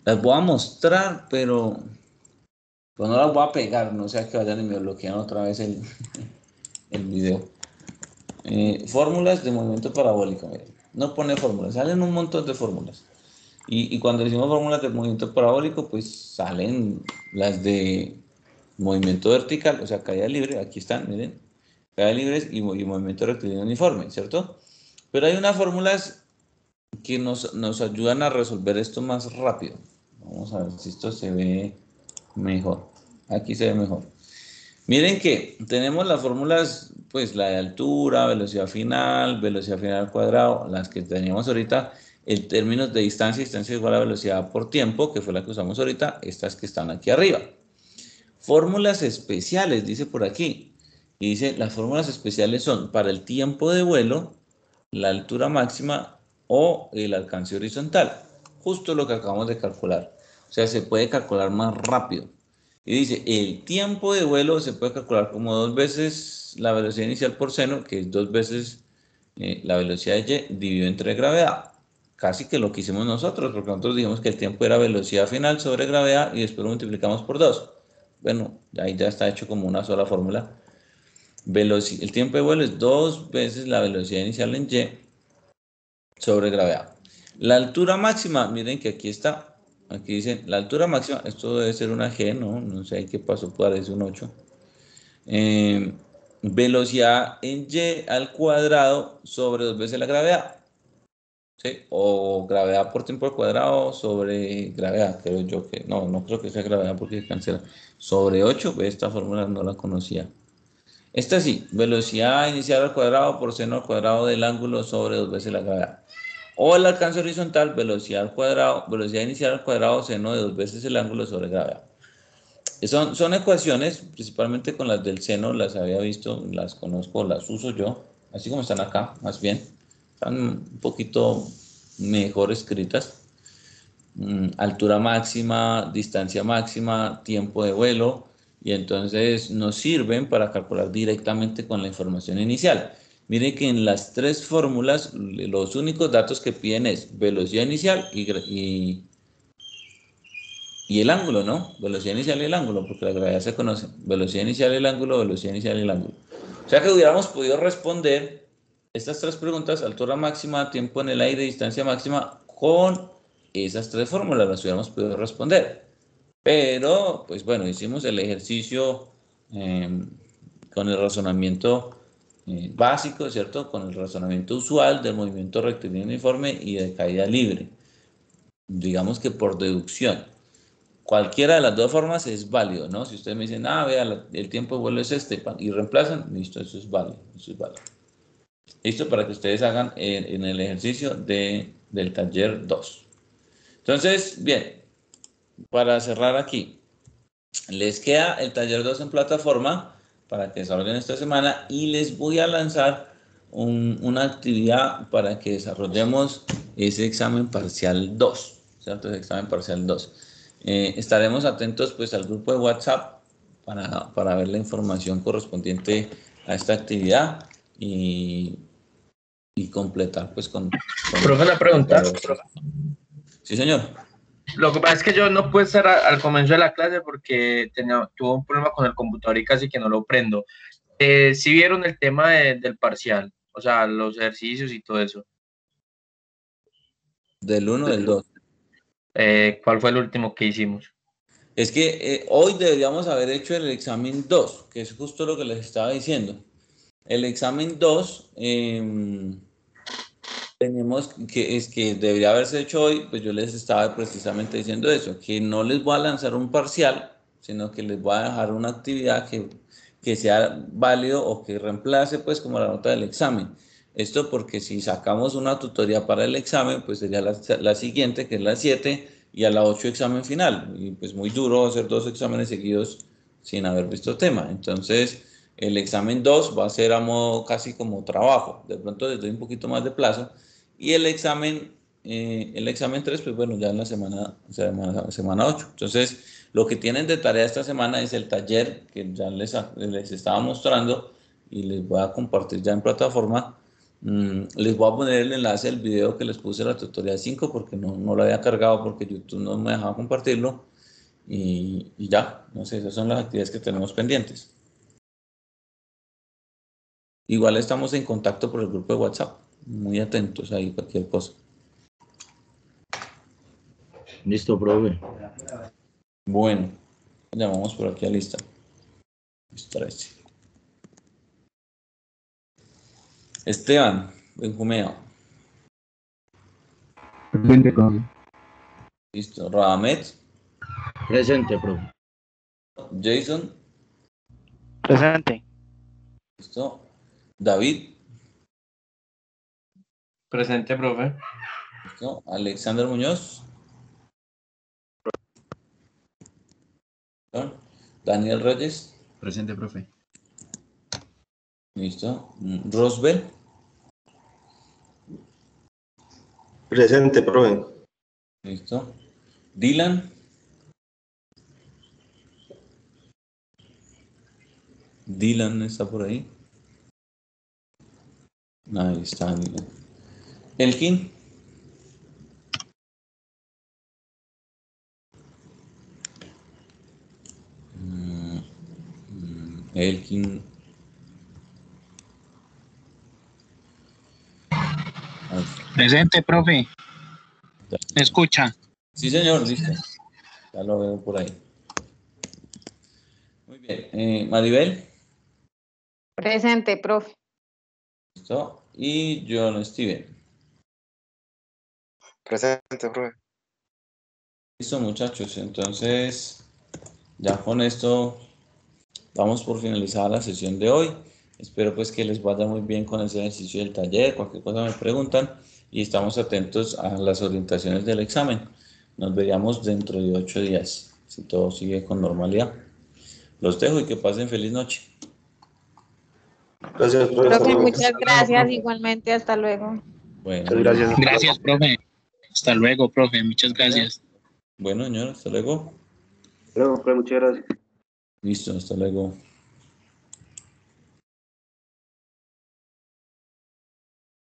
Las voy a mostrar, pero no las voy a pegar, no sea que vayan y me bloquean otra vez el video. Fórmulas de movimiento parabólico, miren. No pone fórmulas, salen un montón de fórmulas. Y cuando decimos fórmulas de movimiento parabólico, pues salen las de movimiento vertical, o sea, caída libre, aquí están, miren, caída libre y movimiento rectilíneo uniforme, ¿cierto? Pero hay unas fórmulas que nos ayudan a resolver esto más rápido. Vamos a ver si esto se ve mejor. Aquí se ve mejor. Miren que tenemos las fórmulas, pues la de altura, velocidad final al cuadrado, las que teníamos ahorita, en términos de distancia igual a velocidad por tiempo, que fue la que usamos ahorita, estas que están aquí arriba. Fórmulas especiales, dice por aquí. Y dice, las fórmulas especiales son para el tiempo de vuelo, la altura máxima o el alcance horizontal. Justo lo que acabamos de calcular. O sea, se puede calcular más rápido. Y dice, el tiempo de vuelo se puede calcular como 2 veces la velocidad inicial por seno, que es 2 veces la velocidad de y dividido entre gravedad. Casi que lo que hicimos nosotros, porque nosotros dijimos que el tiempo era velocidad final sobre gravedad y después lo multiplicamos por 2. Bueno, ahí ya está hecho como una sola fórmula. El tiempo de vuelo es 2 veces la velocidad inicial en y sobre gravedad. La altura máxima, miren que aquí está. Aquí dice la altura máxima, esto debe ser una G, no sé qué pasó, parece un 8. Velocidad en y al cuadrado sobre 2 veces la gravedad. ¿Sí? O gravedad por tiempo al cuadrado sobre gravedad, creo yo que, no creo que sea gravedad porque se cancela. Sobre 8, esta fórmula no la conocía. Esta sí, velocidad inicial al cuadrado por seno al cuadrado del ángulo sobre 2 veces la gravedad. O el alcance horizontal, velocidad al cuadrado, velocidad inicial al cuadrado, seno de 2 veces el ángulo sobre gravedad. Son ecuaciones, principalmente con las del seno, las había visto, las conozco, las uso yo, así como están acá, más bien. Están un poquito mejor escritas. Altura máxima, distancia máxima, tiempo de vuelo, y entonces nos sirven para calcular directamente con la información inicial. Miren que en las 3 fórmulas los únicos datos que piden es velocidad inicial y el ángulo, ¿no? Velocidad inicial y el ángulo, porque la gravedad se conoce. Velocidad inicial y el ángulo, velocidad inicial y el ángulo. O sea que hubiéramos podido responder estas 3 preguntas, altura máxima, tiempo en el aire, distancia máxima, con esas 3 fórmulas las hubiéramos podido responder. Pero, pues bueno, hicimos el ejercicio con el razonamiento básico, ¿cierto? Con el razonamiento usual del movimiento rectilíneo uniforme y de caída libre. Digamos que por deducción. Cualquiera de las 2 formas es válido, ¿no? Si ustedes me dicen, vea, el tiempo de vuelo es este, y reemplazan, listo, eso es válido, Listo, para que ustedes hagan en el ejercicio del taller 2. Entonces, bien, para cerrar aquí, les queda el taller 2 en plataforma para que desarrollen esta semana y les voy a lanzar una actividad para que desarrollemos ese examen parcial 2, ¿cierto? Ese examen parcial 2. Estaremos atentos pues al grupo de WhatsApp para ver la información correspondiente a esta actividad y completar pues con Profe, una pregunta. Sí, señor. Lo que pasa es que yo no pude estar al comienzo de la clase porque tuve un problema con el computador y casi que no lo prendo. ¿Sí vieron el tema del parcial? O sea, los ejercicios y todo eso. ¿Del 1 o del 2? ¿Cuál fue el último que hicimos? Es que hoy deberíamos haber hecho el examen 2, que es justo lo que les estaba diciendo. El examen 2, tenemos que debería haberse hecho hoy, pues yo les estaba precisamente diciendo eso, que no les voy a lanzar un parcial, sino que les voy a dejar una actividad que sea válido o que reemplace pues como la nota del examen. Esto porque si sacamos una tutoría para el examen, pues sería la siguiente, que es la 7, y a la 8 examen final. Y pues muy duro hacer 2 exámenes seguidos sin haber visto tema. Entonces, el examen 2 va a ser a modo casi como trabajo. De pronto les doy un poquito más de plazo. Y el examen 3, pues bueno, ya en la semana 8. Entonces, lo que tienen de tarea esta semana es el taller que ya les estaba mostrando y les voy a compartir ya en plataforma Les voy a poner el enlace del video que les puse a la tutorial 5 porque no lo había cargado porque YouTube no me dejaba compartirlo. Y ya, no sé, esas son las actividades que tenemos pendientes. Igual estamos en contacto por el grupo de WhatsApp. Muy atentos ahí, cualquier cosa. Listo, profe. Bueno, llamamos por aquí a lista. Listo, Esteban Benjumea. Presente, profe. Listo. Radamet. Presente, profe. Jason. Presente. Listo. David. Presente, profe. Listo. Alexander Muñoz. Daniel Reyes. Presente, profe. Listo. Rosbel. Presente, profe. Listo. Dylan. Dylan está por ahí. Ahí está Dylan. Elkin. Elkin. Presente, profe. ¿Me escucha? Sí, señor, listo. Ya lo veo por ahí. Muy bien. Maribel. Presente, profe. Listo. Y John Steven. Presente, profe. Listo, muchachos. Entonces, ya con esto vamos por finalizar la sesión de hoy. Espero pues que les vaya muy bien con ese ejercicio del taller. Cualquier cosa me preguntan y estamos atentos a las orientaciones del examen. Nos veríamos dentro de 8 días, si todo sigue con normalidad. Los dejo y que pasen feliz noche. Gracias, profe. Profe, muchas gracias. Igualmente, hasta luego. Bueno, Gracias. Gracias, profe. Hasta luego, profe. Muchas gracias. bueno, señor, hasta luego. Luego, pues, muchas gracias. Listo, hasta luego.